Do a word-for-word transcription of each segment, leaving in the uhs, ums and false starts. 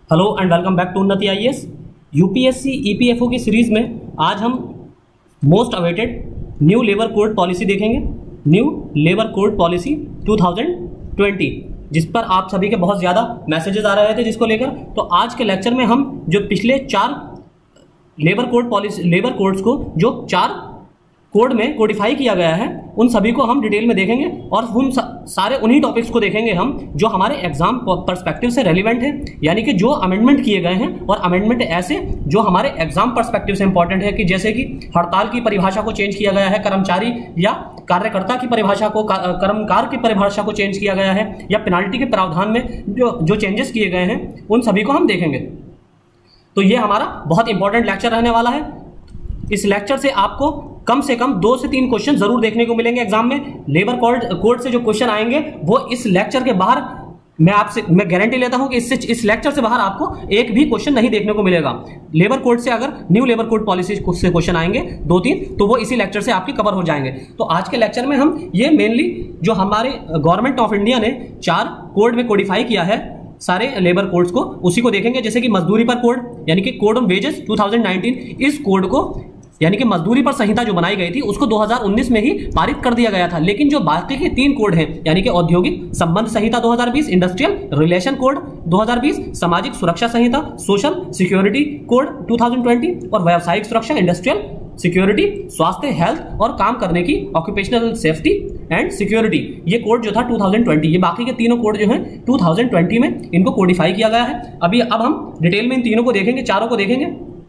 Hello and welcome back to Unnati IAS. UPSC EPFO की series में आज हम most awaited new labour code policy देखेंगे। New labour code policy two thousand twenty, जिस पर आप सभी के बहुत ज़्यादा मैसेजेस आ रहे थे जिसको लेकर। तो आज के लेक्चर में हम जो पिछले चार labour code policy labour codes को जो चार कोड में कोडिफाई किया गया है उन सभी को हम डिटेल में देखेंगे और उन सारे उन्हीं टॉपिक्स को देखेंगे हम जो हमारे एग्जाम पर्सपेक्टिव से रेलिवेंट है, यानी कि जो अमेंडमेंट किए गए हैं और अमेंडमेंट ऐसे जो हमारे एग्जाम पर्सपेक्टिव से इंपॉर्टेंट है, कि जैसे कि हड़ताल की परिभाषा को चेंज किया गया है, कर्मचारी या कार्यकर्ता की परिभाषा को कर्मकार की परिभाषा को चेंज किया गया है, या पेनाल्टी के प्रावधान में जो जो चेंजेस किए गए हैं उन सभी को हम देखेंगे। तो ये हमारा बहुत इंपॉर्टेंट लेक्चर रहने वाला है। इस लेक्चर से आपको कम से कम दो से तीन क्वेश्चन जरूर देखने को मिलेंगे एग्जाम में। लेबर कोड कोड से जो क्वेश्चन आएंगे वो इस लेक्चर के बाहर मैं आपसे मैं गारंटी लेता हूं कि इससे इस लेक्चर से बाहर आपको एक भी क्वेश्चन नहीं देखने को मिलेगा। लेबर कोड से अगर न्यू लेबर कोड पॉलिसी से क्वेश्चन आएंगे दो तीन, तो वो इसी लेक्चर से आपके कवर हो जाएंगे। तो आज के लेक्चर में हम ये मेनली जो हमारे गवर्नमेंट ऑफ इंडिया ने चार कोड में कोडिफाई किया है सारे लेबर कोड्स को, उसी को देखेंगे। जैसे कि मजदूरी पर कोड यानी कि code on wages two thousand nineteen, इस कोड को यानी कि मजदूरी पर संहिता जो बनाई गई थी उसको दो हज़ार उन्नीस में ही पारित कर दिया गया था। लेकिन जो बाकी के तीन कोड हैं यानी कि औद्योगिक संबंध संहिता दो हज़ार बीस, इंडस्ट्रियल रिलेशन कोड दो हज़ार बीस, सामाजिक सुरक्षा संहिता social security code two thousand twenty और व्यावसायिक सुरक्षा इंडस्ट्रियल सिक्योरिटी, स्वास्थ्य हेल्थ और काम करने की ऑक्यूपेशनल सेफ्टी एंड सिक्योरिटी, ये कोड जो था टू थाउजेंड ट्वेंटी, ये बाकी के तीनों कोड जो हैं टू थाउजेंड ट्वेंटी में इनको कोडिफाई किया गया है। अभी अब हम डिटेल में इन तीनों को देखेंगे, चारों को देखेंगे।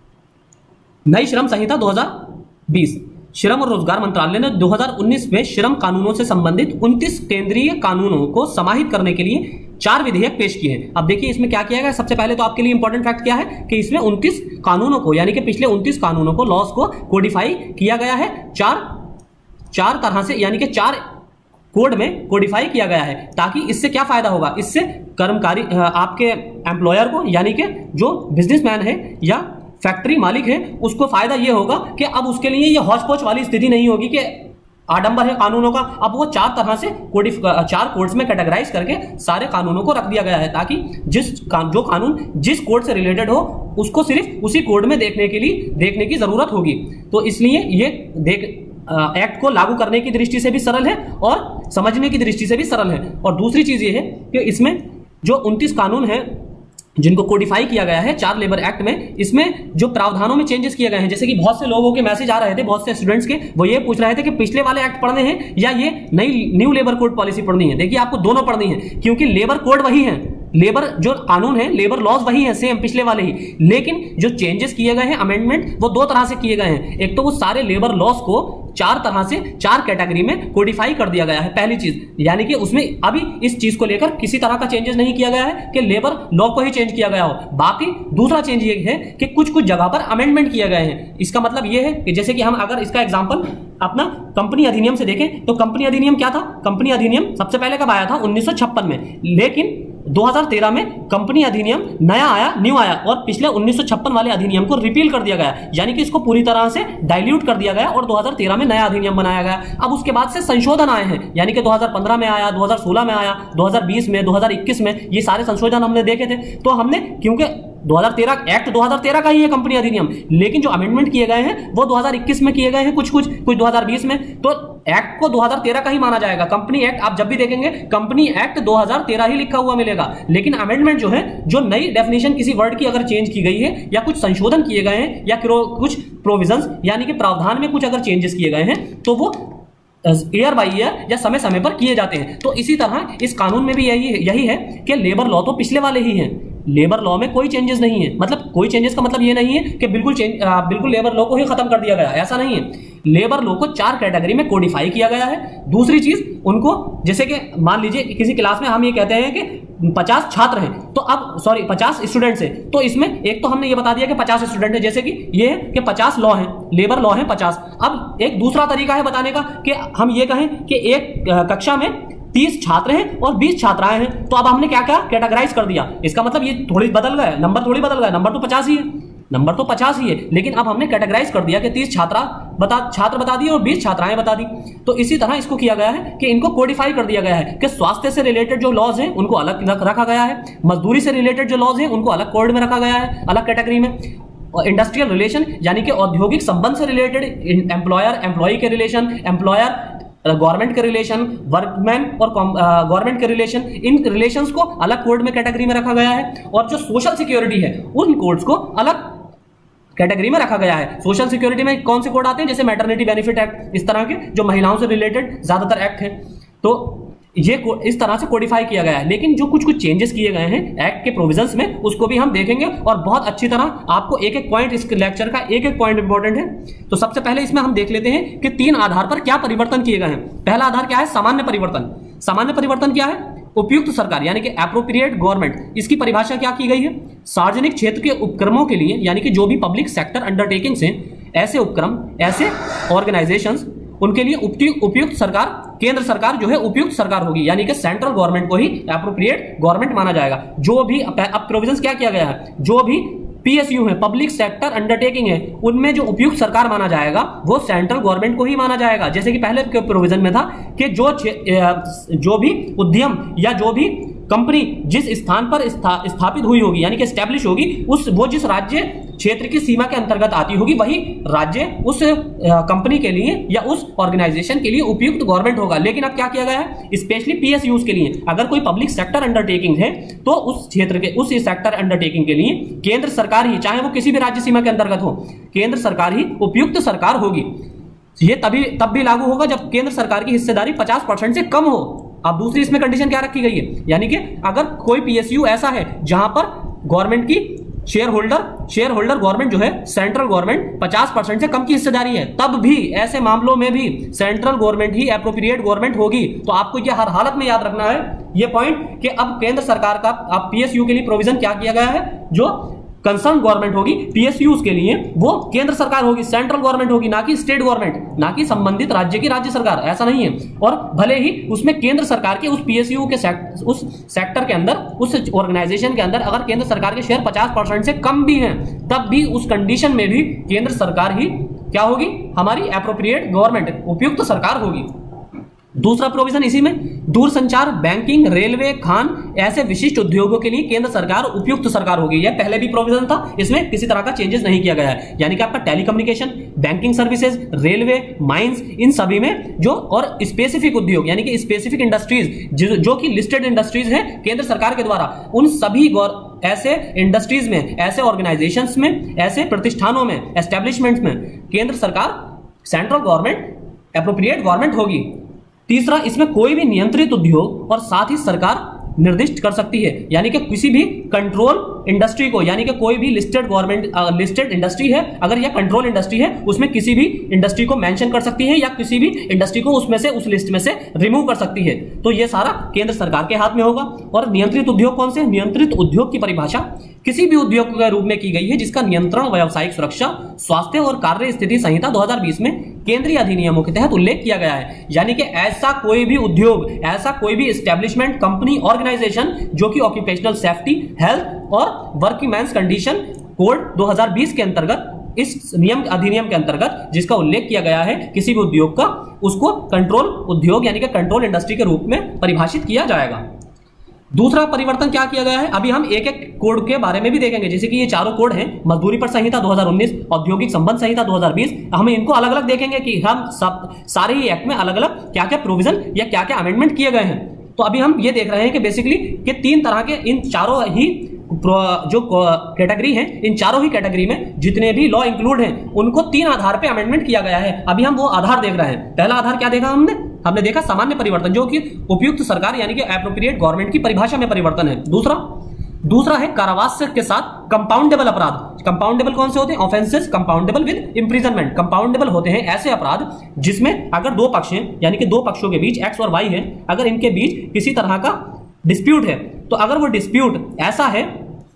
नई श्रम संहिता दो हज़ार बीस, श्रम और रोजगार मंत्रालय ने दो हज़ार उन्नीस में श्रम कानूनों से संबंधित उनतीस केंद्रीय कानूनों को समाहित करने के लिए चार विधेयक पेश किए हैं। अब देखिए इसमें क्या किया गया। सबसे पहले तो आपके लिए इंपॉर्टेंट फैक्ट क्या है कि इसमें उनतीस कानूनों को यानी कि पिछले उनतीस कानूनों को लॉस को कोडिफाई किया गया है चार चार तरह से, यानी कि चार कोड में कोडिफाई किया गया है। ताकि इससे क्या फायदा होगा, इससे कर्मचारी आपके एम्प्लॉयर को यानी कि जो बिजनेसमैन है या फैक्ट्री मालिक है उसको फायदा यह होगा कि अब उसके लिए ये हौच पौच वाली स्थिति नहीं होगी कि आडंबर है कानूनों का। अब वो चार तरह से कोडिफ चार कोड्स में कैटेगराइज करके सारे कानूनों को रख दिया गया है, ताकि जिस जो कानून जिस कोड से रिलेटेड हो उसको सिर्फ उसी कोड में देखने के लिए देखने की जरूरत होगी। तो इसलिए ये देख एक्ट को लागू करने की दृष्टि से भी सरल है और समझने की दृष्टि से भी सरल है। और दूसरी चीज ये है कि इसमें जो उनतीस कानून है जिनको कोडिफाई किया गया है चार लेबर एक्ट में, इसमें जो प्रावधानों में चेंजेस किए गए हैं, जैसे कि बहुत से लोगों के मैसेज आ रहे थे, बहुत से स्टूडेंट्स के, वो ये पूछ रहे थे कि पिछले वाले एक्ट पढ़ने हैं या ये नई न्यू लेबर कोड पॉलिसी पढ़नी है। देखिए आपको दोनों पढ़नी है, क्योंकि लेबर कोड वही है, लेबर जो कानून है, लेबर लॉज वही है सेम पिछले वाले ही, लेकिन जो चेंजेस किए गए हैं अमेंडमेंट वो दो तरह से किए गए हैं। एक तो वो सारे लेबर लॉज को चार तरह से चार कैटेगरी में कोडिफाई कर दिया गया है, पहली चीज, यानी कि उसमें अभी इस चीज को लेकर किसी तरह का चेंजेस नहीं किया गया है कि लेबर लॉ को ही चेंज किया गया हो। बाकी दूसरा चेंज ये है कि कुछ कुछ जगह पर अमेंडमेंट किए गए हैं। इसका मतलब ये है कि जैसे कि हम अगर इसका एग्जांपल अपना कंपनी अधिनियम से देखें तो कंपनी अधिनियम क्या था, कंपनी अधिनियम सबसे पहले कब आया था, उन्नीस सौ छप्पन में, लेकिन दो हज़ार तेरह में कंपनी अधिनियम नया आया, न्यू आया, और पिछले उन्नीस सौ छप्पन वाले अधिनियम को रिपील कर दिया गया, यानी कि इसको पूरी तरह से डाइल्यूट कर दिया गया और दो हज़ार तेरह में नया अधिनियम बनाया गया। अब उसके बाद से संशोधन आए हैं, यानी कि दो हज़ार पंद्रह में आया, दो हज़ार सोलह में आया, दो हज़ार बीस में, दो हज़ार इक्कीस में, ये सारे संशोधन हमने देखे थे। तो हमने क्योंकि दो हज़ार तेरह एक्ट दो हज़ार तेरह का ही है कंपनी अधिनियम, लेकिन जो अमेंडमेंट किए गए हैं वो दो हज़ार इक्कीस में किए गए हैं, कुछ कुछ कुछ दो हज़ार बीस में, तो एक्ट को दो हज़ार तेरह का ही माना जाएगा। कंपनी एक्ट आप जब भी देखेंगे कंपनी एक्ट दो हज़ार तेरह ही लिखा हुआ मिलेगा, लेकिन अमेंडमेंट जो है, जो नई डेफिनेशन किसी वर्ड की अगर चेंज की गई है या कुछ संशोधन किए गए हैं या कुछ प्रोविजंस यानी कि प्रावधान में कुछ अगर चेंजेस किए गए हैं तो वो ईयर बाई ईयर या समय समय पर किए जाते हैं। तो इसी तरह इस कानून में भी यही यही है कि लेबर लॉ तो पिछले वाले ही हैं, लेबर लॉ में कोई चेंजेस नहीं है। मतलब कोई चेंजेस का मतलब ये नहीं है कि बिल्कुल चेंज बिल्कुल लेबर लॉ को ही खत्म कर दिया गया, ऐसा नहीं है। लेबर लॉ को चार कैटेगरी में कोडिफाई किया गया है। दूसरी चीज, उनको जैसे कि मान लीजिए किसी क्लास में हम ये कहते हैं कि पचास छात्र हैं, तो अब सॉरी पचास स्टूडेंट्स हैं, तो इसमें एक तो हमने ये बता दिया कि पचास स्टूडेंट है, जैसे कि ये है कि पचास लॉ हैं, लेबर लॉ हैं पचास। अब एक दूसरा तरीका है बताने का कि हम ये कहें कि एक कक्षा में तीस छात्र हैं और बीस छात्राएं हैं, तो अब हमने क्या क्या कैटेगराइज कर दिया। इसका मतलब ये थोड़ी बदल गया, नंबर थोड़ी बदल गया, नंबर तो पचास ही है, नंबर तो पचास ही है, लेकिन अब हमने कैटेगराइज कर दिया कि तीस छात्रा बता छात्र बता दिए और बीस छात्राएं बता दी। तो इसी तरह इसको किया गया है कि इनको कोडिफाई कर दिया गया है कि स्वास्थ्य से रिलेटेड जो लॉज हैं उनको अलग रखा गया है, मजदूरी से रिलेटेड जो लॉज हैं उनको अलग कोड में रखा गया है, अलग कैटेगरी में। और इंडस्ट्रियल रिलेशन यानी कि औद्योगिक संबंध से रिलेटेड एम्प्लॉयर एम्प्लॉई के रिलेशन, एम्प्लॉयर गवर्नमेंट के रिलेशन, वर्कमैन और गवर्नमेंट के रिलेशन, इन रिलेशंस को अलग कोड में कैटेगरी में रखा गया है। और जो सोशल सिक्योरिटी है उन कोड्स को अलग कैटेगरी में रखा गया है। सोशल सिक्योरिटी में कौन से कोड आते हैं, जैसे मैटरनिटी बेनिफिट एक्ट, इस तरह के जो महिलाओं से रिलेटेड ज्यादातर एक्ट हैं, तो ये इस तरह से कोडिफाई किया गया है। लेकिन जो कुछ कुछ चेंजेस किए गए हैं एक्ट के प्रोविजंस में, उसको भी हम देखेंगे और बहुत अच्छी तरह आपको एक एक पॉइंट, इस लेक्चर का एक एक पॉइंट इंपॉर्टेंट है। तो सबसे पहले इसमें हम देख लेते हैं कि तीन आधार पर क्या परिवर्तन किए गए हैं। पहला आधार क्या है, सामान्य परिवर्तन। सामान्य परिवर्तन क्या है, उपयुक्त सरकार यानी कि एप्रोप्रिएट गवर्नमेंट, इसकी परिभाषा क्या की गई है, सार्वजनिक क्षेत्र के उपक्रमों के लिए यानी कि जो भी पब्लिक सेक्टर अंडरटेकिंग्स हैं, ऐसे उपक्रम, ऐसे ऑर्गेनाइजेशंस, उनके लिए उपयुक्त सरकार, केंद्र सरकार जो है उपयुक्त सरकार होगी, यानी कि सेंट्रल गवर्नमेंट को ही एप्रोप्रिएट गवर्नमेंट माना जाएगा। जो भी अब प्रोविजंस क्या किया गया है, जो भी पीएसयू है, पब्लिक सेक्टर अंडरटेकिंग है, उनमें जो उपयुक्त सरकार माना जाएगा वो सेंट्रल गवर्नमेंट को ही माना जाएगा। जैसे कि पहले के प्रोविजन में था कि जो जो भी उद्यम या जो भी कंपनी जिस स्थान पर स्था, स्थापित हुई होगी यानी कि एस्टैब्लिश होगी, उस वो जिस राज्य क्षेत्र की सीमा के अंतर्गत आती होगी, वही राज्य उस कंपनी के लिए या उस ऑर्गेनाइजेशन के लिए उपयुक्त गवर्नमेंट होगा। लेकिन अब क्या किया गया है, स्पेशली पीएसयूज के लिए, अगर कोई पब्लिक सेक्टर अंडरटेकिंग है तो उस क्षेत्र के, उस सेक्टर अंडरटेकिंग के लिए केंद्र सरकार ही, चाहे वो किसी भी राज्य सीमा के अंतर्गत हो, केंद्र सरकार ही उपयुक्त सरकार होगी। ये तभी तब भी लागू होगा जब केंद्र सरकार की हिस्सेदारी पचास परसेंट से कम हो। अब दूसरी इसमें कंडीशन क्या रखी गई है, यानी कि अगर कोई पीएसयू ऐसा है जहां पर गवर्नमेंट की share holder share holder government जो है, सेंट्रल गवर्नमेंट पचास परसेंट से कम की हिस्सेदारी है, तब भी ऐसे मामलों में भी सेंट्रल गवर्नमेंट ही एप्रोप्रिएट गवर्नमेंट होगी। तो आपको यह हर हालत में याद रखना है ये पॉइंट कि अब केंद्र सरकार का, अब पीएसयू के लिए प्रोविजन क्या किया गया है, जो कंसर्न गवर्नमेंट होगी पीएसयूज के लिए वो केंद्र सरकार होगी, सेंट्रल गवर्नमेंट होगी, ना कि स्टेट गवर्नमेंट, ना कि संबंधित राज्य की राज्य सरकार, ऐसा नहीं है। और भले ही उसमें केंद्र सरकार के उस पीएसयू के सेक्ट, उस सेक्टर के अंदर, उस ऑर्गेनाइजेशन के अंदर अगर केंद्र सरकार के शेयर पचास परसेंट से कम भी हैं, तब भी उस कंडीशन में भी केंद्र सरकार ही क्या होगी, हमारी एप्रोप्रिएट गवर्नमेंट, उपयुक्त सरकार होगी। दूसरा प्रोविजन इसी में, दूरसंचार, बैंकिंग, रेलवे, खान, ऐसे विशिष्ट उद्योगों के लिए केंद्र सरकार उपयुक्त सरकार होगी। यह पहले भी प्रोविजन था, इसमें किसी तरह का चेंजेस नहीं किया गया है। यानी कि आपका telecommunication, banking services, railway, mines, इन सभी में जो, और स्पेसिफिक उद्योग यानी कि स्पेसिफिक इंडस्ट्रीज जो कि लिस्टेड इंडस्ट्रीज हैं केंद्र सरकार के द्वारा, उन सभी ऐसे इंडस्ट्रीज में, ऐसे ऑर्गेनाइजेशंस में, ऐसे प्रतिष्ठानों में, एस्टेब्लिशमेंट्स में केंद्र सरकार, सेंट्रल गवर्नमेंट एप्रोप्रिएट गवर्नमेंट होगी। तीसरा, इसमें कोई भी नियंत्रित उद्योग और साथ ही सरकार निर्दिष्ट कर सकती है, यानी कि किसी भी कंट्रोल इंडस्ट्री को, यानी कि कोई भी लिस्टेड गवर्नमेंट लिस्टेड इंडस्ट्री है, अगर यह कंट्रोल इंडस्ट्री है, उसमें किसी भी इंडस्ट्री को मेंशन कर सकती है या किसी भी इंडस्ट्री को उसमें से, उस लिस्ट में से रिमूव कर सकती है। तो यह सारा केंद्र सरकार के हाथ में होगा। और नियंत्रित उद्योग कौन से, नियंत्रित उद्योग की परिभाषा किसी भी उद्योग के रूप में की गई है जिसका नियंत्रण व्यावसायिक सुरक्षा, स्वास्थ्य और कार्य स्थिति संहिता दो हज़ार बीस में केंद्रीय अधिनियमों के तहत उल्लेख किया गया है। यानी कि ऐसा कोई भी उद्योग, ऐसा कोई भी एस्टेब्लिशमेंट, कंपनी, ऑर्गेनाइजेशन जो कि ऑक्यूपेशनल सेफ्टी, हेल्थ और वर्कमैन्स कंडीशन कोड दो हज़ार बीस के अंतर्गत, इस नियम अधिनियम के अंतर्गत जिसका उल्लेख किया गया है किसी भी उद्योग का, उसको कंट्रोल उद्योग यानी कि कंट्रोल इंडस्ट्री के रूप में परिभाषित किया जाएगा। दूसरा परिवर्तन क्या किया गया है, अभी हम एक एक कोड के बारे में भी देखेंगे। जैसे कि ये चारों कोड हैं, मजदूरी पर संहिता दो हज़ार उन्नीस, औद्योगिक संबंध संहिता दो हज़ार बीस, हम इनको अलग अलग देखेंगे कि हम सब सारे ही एक्ट में अलग अलग क्या क्या प्रोविजन या क्या क्या अमेंडमेंट किए गए हैं। तो अभी हम ये देख रहे हैं कि बेसिकली कि तीन तरह के, इन चारों ही जो कैटेगरी हैं, इन चारों ही कैटेगरी में जितने भी लॉ इंक्लूड हैं उनको तीन आधार पे अमेंडमेंट किया गया है। अभी हम वो आधार देख रहे हैं। पहला आधार क्या देखा हमने हमने देखा सामान्य परिवर्तन, जो कि उपयुक्त सरकार यानी कि एप्रोप्रिएट गवर्नमेंट की परिभाषा में परिवर्तन है। दूसरा दूसरा है कारावास के साथ कंपाउंडेबल अपराध। कंपाउंडेबल कौन से होते हैं, offences compoundable with imprisonment. Compoundable होते हैं ऐसे अपराध जिसमें अगर दो पक्ष हैं, यानी कि दो पक्षों के बीच एक्स और वाई है, अगर इनके बीच किसी तरह का डिस्प्यूट है, तो अगर वो डिस्प्यूट ऐसा है,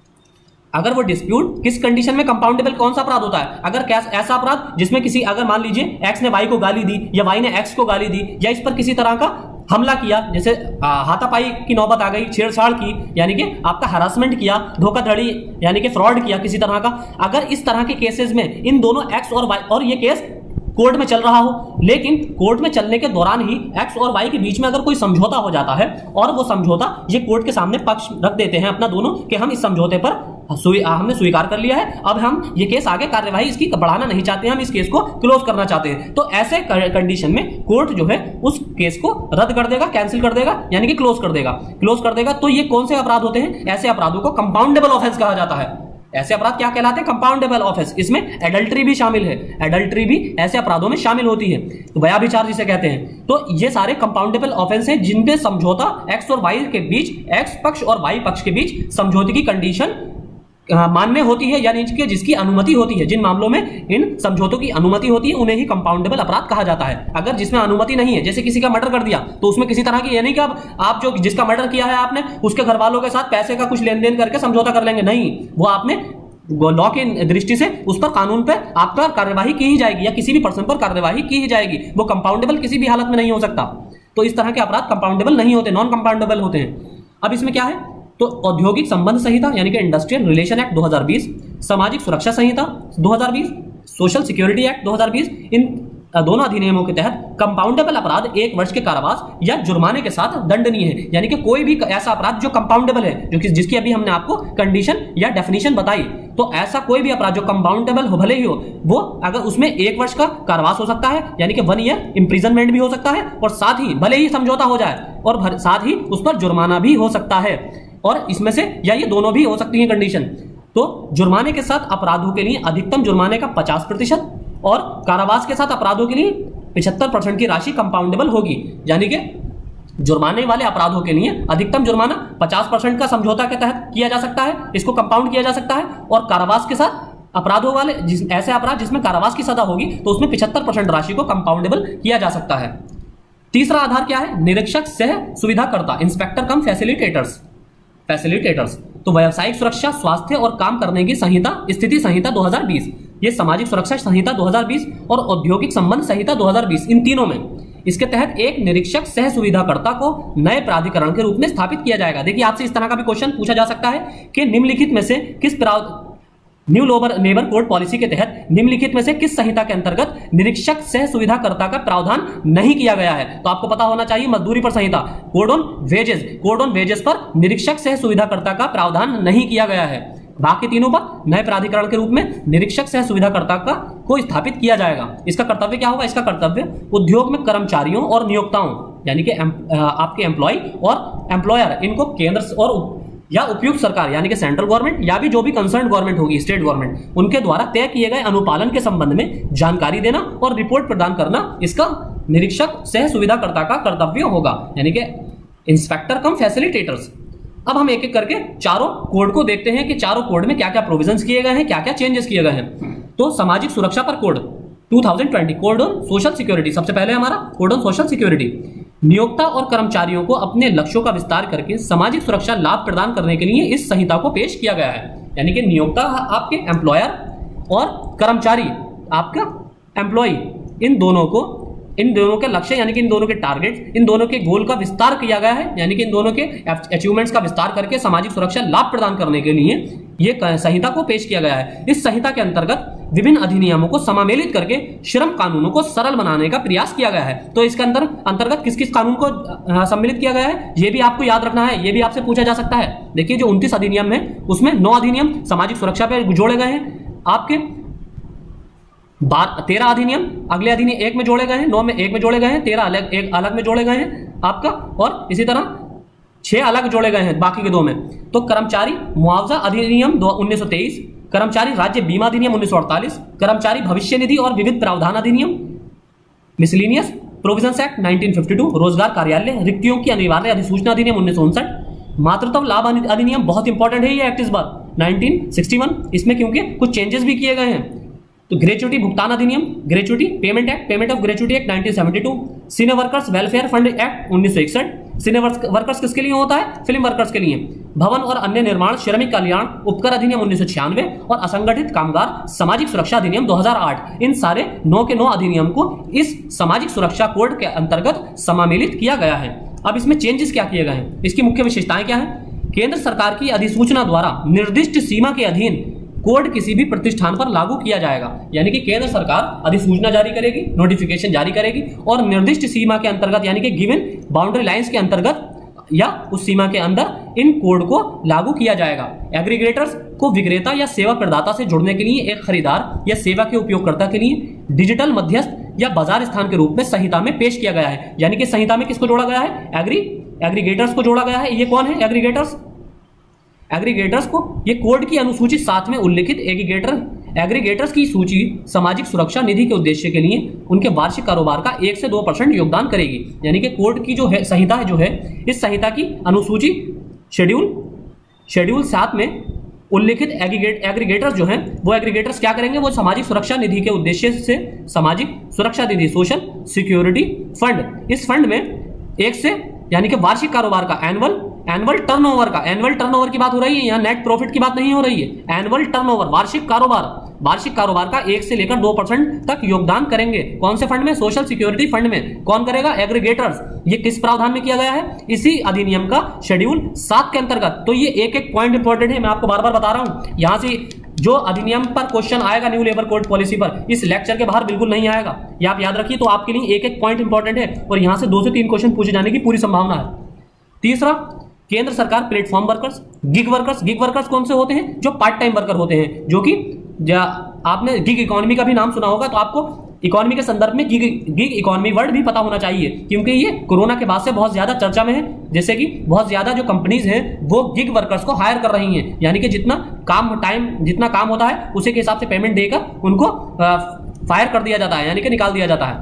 अगर वो डिस्प्यूट किस कंडीशन में कंपाउंडेबल कौन सा अपराध होता है, अगर ऐसा अपराध जिसमें किसी, अगर मान लीजिए एक्स ने वाई को गाली दी या वाई ने एक्स को गाली दी या इस पर किसी तरह का हमला किया, जैसे हाथापाई की नौबत आ गई, छेड़छाड़ की, यानी कि आपका हरासमेंट किया, धोखाधड़ी यानी कि फ्रॉड किया किसी तरह का, अगर इस तरह के केसेस में इन दोनों एक्स और वाई, और ये केस कोर्ट में चल रहा हो, लेकिन कोर्ट में चलने के दौरान ही एक्स और वाई के बीच में अगर कोई समझौता हो जाता है और वो समझौता ये कोर्ट के सामने पक्ष रख देते हैं अपना दोनों कि हम इस समझौते पर हमने स्वीकार कर लिया है, अब हम ये केस आगे कार्यवाही इसकी बढ़ाना नहीं चाहते हैं, हम इस केस को क्लोज करना चाहते हैं, तो ऐसे कंडीशन में कोर्ट जो है उस केस को रद्द कर देगा, कैंसिल कर देगा, यानी कि क्लोज कर देगा क्लोज कर देगा। तो ये कौन से अपराध होते हैं? ऐसे अपराधों को कंपाउंडेबल ऑफेंस कहा जाता है। ऐसे अपराध क्या कहलाते हैं? Compoundable offence. इसमें एडल्ट्री भी शामिल है, एडल्ट्री भी ऐसे अपराधों में शामिल होती है, तो व्यभिचार जिसे कहते हैं। तो ये सारे कंपाउंडेबल ऑफेंस हैं जिनपे समझौता एक्स और वाई के बीच, एक्स पक्ष और वाई पक्ष के बीच समझौते की कंडीशन मान्य होती है, यानी कि जिसकी अनुमति होती है। जिन मामलों में इन समझौतों की अनुमति होती है उन्हें ही कंपाउंडेबल अपराध कहा जाता है। अगर जिसमें अनुमति नहीं है, जैसे किसी का मर्डर कर दिया, तो उसमें किसी तरह की ये नहीं कि आप, आप जो जिसका मर्डर किया है आपने उसके घर वालों के साथ पैसे का कुछ लेन देन करके समझौता कर लेंगे, नहीं, वो आपने लॉ की दृष्टि से उस पर, कानून पर आपका कार्यवाही की ही जाएगी या किसी भी पर्सन पर कार्यवाही की ही जाएगी। वो कंपाउंडेबल किसी भी हालत में नहीं हो सकता। तो इस तरह के अपराध कंपाउंडेबल नहीं होते, नॉन कंपाउंडेबल होते हैं। अब इसमें क्या है? तो औद्योगिक संबंध संहिता यानी कि इंडस्ट्रियल रिलेशन एक्ट दो हज़ार बीस, सामाजिक सुरक्षा संहिता दो हज़ार बीस, सोशल सिक्योरिटी एक्ट दो हज़ार बीस, इन दोनों अधिनियमों के तहत कंपाउंडेबल अपराध एक वर्ष के कारावास या जुर्माने के साथ दंडनीय है। यानी कि कोई भी ऐसा अपराध जो कंपाउंडेबल है, जो कि जिसकी अभी हमने आपको कंडीशन या डेफिनेशन बताई, तो ऐसा कोई भी अपराध जो कंपाउंडेबल हो, भले ही हो, वो अगर उसमें एक वर्ष का कारावास हो सकता है, यानी कि वन ईयर इंप्रिजनमेंट भी हो सकता है, और साथ ही भले ही समझौता हो जाए और साथ ही उस पर जुर्माना भी हो सकता है, और इसमें से या ये दोनों भी हो सकती है कंडीशन। तो जुर्माने के साथ अपराधों के लिए अधिकतम जुर्माने का पचास प्रतिशत और कारावास के साथ अपराधों के लिए पचहत्तर परसेंट की राशि कंपाउंडेबल होगी। यानी कि जुर्माने वाले अपराधों के लिए अधिकतम जुर्माना पचास परसेंट का समझौता के तहत किया जा सकता है, इसको कंपाउंड किया जा सकता है, और कारावास के साथ अपराधों वाले जिस ऐसे अपराध जिसमें कारावास की सजा होगी तो उसमें पचहत्तर परसेंट राशि को कंपाउंडेबल किया जा सकता है। तीसरा आधार क्या है? निरीक्षक सह सुविधाकर्ता, इंस्पेक्टर कम फैसिलिटेटर्स फैसिलिटेटर्स तो व्यावसायिक सुरक्षा, स्वास्थ्य और काम करने की संहिता, स्थिति संहिता दो हज़ार बीस, ये सामाजिक सुरक्षा संहिता दो हज़ार बीस और औद्योगिक संबंध संहिता दो हज़ार बीस, इन तीनों में इसके तहत एक निरीक्षक सह सुविधाकर्ता को नए प्राधिकरण के रूप में स्थापित किया जाएगा। देखिए, आपसे इस तरह का भी क्वेश्चन पूछा जा सकता है कि निम्नलिखित में से किस न्यू लेबर कोड पॉलिसी के तहत निम्नलिखित में से किस संहिता के अंतर्गत निरीक्षक सह सुविधाकर्ता का प्रावधान नहीं किया गया है? तो आपको पता होना चाहिए मजदूरी पर संहिता, code on wages, code on wages पर निरीक्षक सह सुविधाकर्ता का प्रावधान नहीं किया गया है। बाकी तीनों पर नए प्राधिकरण के रूप में निरीक्षक सह सुविधाकर्ता का को स्थापित किया जाएगा। इसका कर्तव्य क्या होगा? इसका कर्तव्य उद्योग में कर्मचारियों और नियोक्ताओं, यानी कि आपके एम्प्लॉय और एम्प्लॉयर, इनको केंद्र और या उपयुक्त सरकार यानी कि सेंट्रल गवर्नमेंट या भी जो भी कंसर्न गवर्नमेंट होगी, स्टेट गवर्नमेंट, उनके द्वारा तय किए गए अनुपालन के संबंध में जानकारी देना और रिपोर्ट प्रदान करना इसका निरीक्षक सह सुविधाकर्ता का कर्तव्य होगा, यानी कि इंस्पेक्टर कम फैसिलिटेटर्स। अब हम एक एक करके चारों कोड को देखते हैं कि चारों कोड में क्या क्या प्रोविजंस किए गए हैं, क्या क्या चेंजेस किए गए हैं। तो सामाजिक सुरक्षा पर कोड दो हज़ार बीस, कोड ऑन सोशल सिक्योरिटी, सबसे पहले हमारा कोड ऑन सोशल सिक्योरिटी, नियोक्ता और कर्मचारियों को अपने लक्ष्यों का विस्तार करके सामाजिक सुरक्षा लाभ प्रदान करने के लिए इस संहिता को पेश किया गया है। यानी कि नियोक्ता आपके एम्प्लॉयर और कर्मचारी आपका एम्प्लॉय, इन दोनों को, इन दोनों के लक्ष्य यानी कि इन दोनों के टारगेट, इन दोनों के गोल का विस्तार किया गया है, यानी कि इन दोनों के अचीवमेंट्स का विस्तार करके सामाजिक सुरक्षा लाभ प्रदान करने के लिए यह संहिता को पेश किया गया है। इस संहिता के अंतर्गत विभिन्न अधिनियमों को समामेलित करके श्रम कानूनों को सरल बनाने का प्रयास किया गया है। तो इसके अंदर अंतर्गत किस किस कानून को सम्मिलित किया गया है, यह भी आपको याद रखना है, यह भी आपसे पूछा जा सकता है। देखिए, जो उनतीस अधिनियम है उसमें नौ अधिनियम सामाजिक सुरक्षा पर जोड़े गए हैं, आपके बार तेरह अधिनियम अगले अधिनियम एक में जोड़े गए हैं, नौ में एक में जोड़े गए हैं, तेरह अलग एक अलग में जोड़े गए हैं आपका, और इसी तरह छह अलग जोड़े गए हैं बाकी के दो में। तो कर्मचारी मुआवजा अधिनियम उन्नीस सौ तेईस, कर्मचारी राज्य बीमा अधिनियम उन्नीस सौ अड़तालीस, कर्मचारी भविष्य निधि और विविध प्रावधान अधिनियम, मिसलेनियस प्रोविजंस एक्ट उन्नीस सौ बावन, रोजगार कार्यालय रिक्तियों की अनिवार्य अधिसूचना अधिनियम उन्नीस सौ उनसठ, मातृत्व लाभ अधिनियम, बहुत इंपॉर्टेंट है ये एक्ट इस बार उन्नीस सौ इकसठ, इसमें क्योंकि कुछ चेंजेस भी किए गए हैं। तो ग्रेचुटी भुगतान अधिनियम, gratuity payment act, payment of gratuity act उन्नीस सौ बहत्तर, senior workers welfare fund act उन्नीस सौ इकसठ, सीनियर वर्कर्स किसके लिए होता है? फिल्म वर्कर्स के लिए। भवन और अन्य निर्माण श्रमिक कल्याण उपकर अधिनियम उन्नीस सौ छियानवे और असंगठित कामगार सामाजिक सुरक्षा अधिनियम दो हज़ार आठ, इन सारे नौ के नौ अधिनियम को इस सामाजिक सुरक्षा कोड के अंतर्गत समामेलित किया गया है। अब इसमें चेंजेस क्या किए गए हैं, इसकी मुख्य विशेषताएं क्या है? केंद्र सरकार की अधिसूचना द्वारा निर्दिष्ट सीमा के अधीन कोड किसी भी प्रतिष्ठान पर लागू किया जाएगा। यानी कि केंद्र सरकार अधिसूचना जारी करेगी, नोटिफिकेशन जारी करेगी और निर्दिष्ट सीमा के अंतर्गत यानी कि गिवन बाउंड्री लाइंस के अंतर्गत या उस सीमा के अंदर इन कोड को लागू किया जाएगा। एग्रीगेटर्स को विक्रेता या सेवा प्रदाता से जुड़ने के लिए एक खरीदार या सेवा के उपयोगकर्ता के लिए डिजिटल मध्यस्थ या बाजार स्थान के रूप में संहिता में पेश किया गया है। यानी कि संहिता में किसको जोड़ा गया है? एग्री एग्रीगेटर्स को जोड़ा गया है। ये कौन है एग्रीगेटर्स? एग्रीगेटर्स को ये कोड की अनुसूची सात में उल्लिखित एग्रीगेटर एग्रीगेटर्स की सूची सामाजिक सुरक्षा निधि के उद्देश्य के लिए उनके वार्षिक कारोबार का एक से दो परसेंट योगदान करेगी। यानी कि कोड की जो है संहिता है जो है इस संहिता की अनुसूची शेड्यूल शेड्यूल सात में उल्लिखित एग्रीगेट एग्रीगेटर्स जो हैं वो एग्रीगेटर्स क्या करेंगे? वो सामाजिक सुरक्षा निधि के उद्देश्य से सामाजिक सुरक्षा निधि सोशल सिक्योरिटी फंड, इस फंड में एक से यानी कि वार्षिक कारोबार का एनुअल एनुअल टर्नओवर का एनुअल टर्नओवर की बात हो रही है, यहाँ नेट प्रॉफिट की बात नहीं हो रही है। एनुअल टर्नओवर वार्षिक कारोबार वार्षिक कारोबार का एक से लेकर दो परसेंट तक योगदान करेंगे। कौन से फंड में? सोशल सिक्योरिटी फंड में। कौन करेगा? एग्रीगेटर्स। ये किस प्रावधान में किया गया है? इसी अधिनियम का शेड्यूल सात के अंतर्गत। तो ये एक एक पॉइंट इंपॉर्टेंट है, मैं आपको बार बार बता रहा हूं। यहां से जो अधिनियम पर क्वेश्चन आएगा न्यू लेबर कोड पॉलिसी पर, इस लेक्चर के बाहर बिल्कुल नहीं आएगा, ये आप याद रखिए। तो आपके लिए एक एक पॉइंट इंपॉर्टेंट है और यहां से दो से तीन क्वेश्चन पूछे जाने की पूरी संभावना है। तीसरा, केंद्र सरकार platform workers, gig workers. Gig workers कौन से होते हैं? जो पार्ट टाइम वर्कर होते हैं, जो कि आपने गिग इकोनॉमी का भी नाम सुना होगा, तो आपको इकोनॉमी के संदर्भ में गिग गिग इकोनॉमी वर्ड भी पता होना चाहिए, क्योंकि ये कोरोना के बाद से बहुत ज्यादा चर्चा में है। जैसे कि बहुत ज्यादा जो कंपनीज हैं वो गिग वर्कर्स को हायर कर रही हैं, यानी कि जितना काम टाइम जितना काम होता है उसी के हिसाब से पेमेंट देकर उनको फायर कर दिया जाता है, यानी कि निकाल दिया जाता है।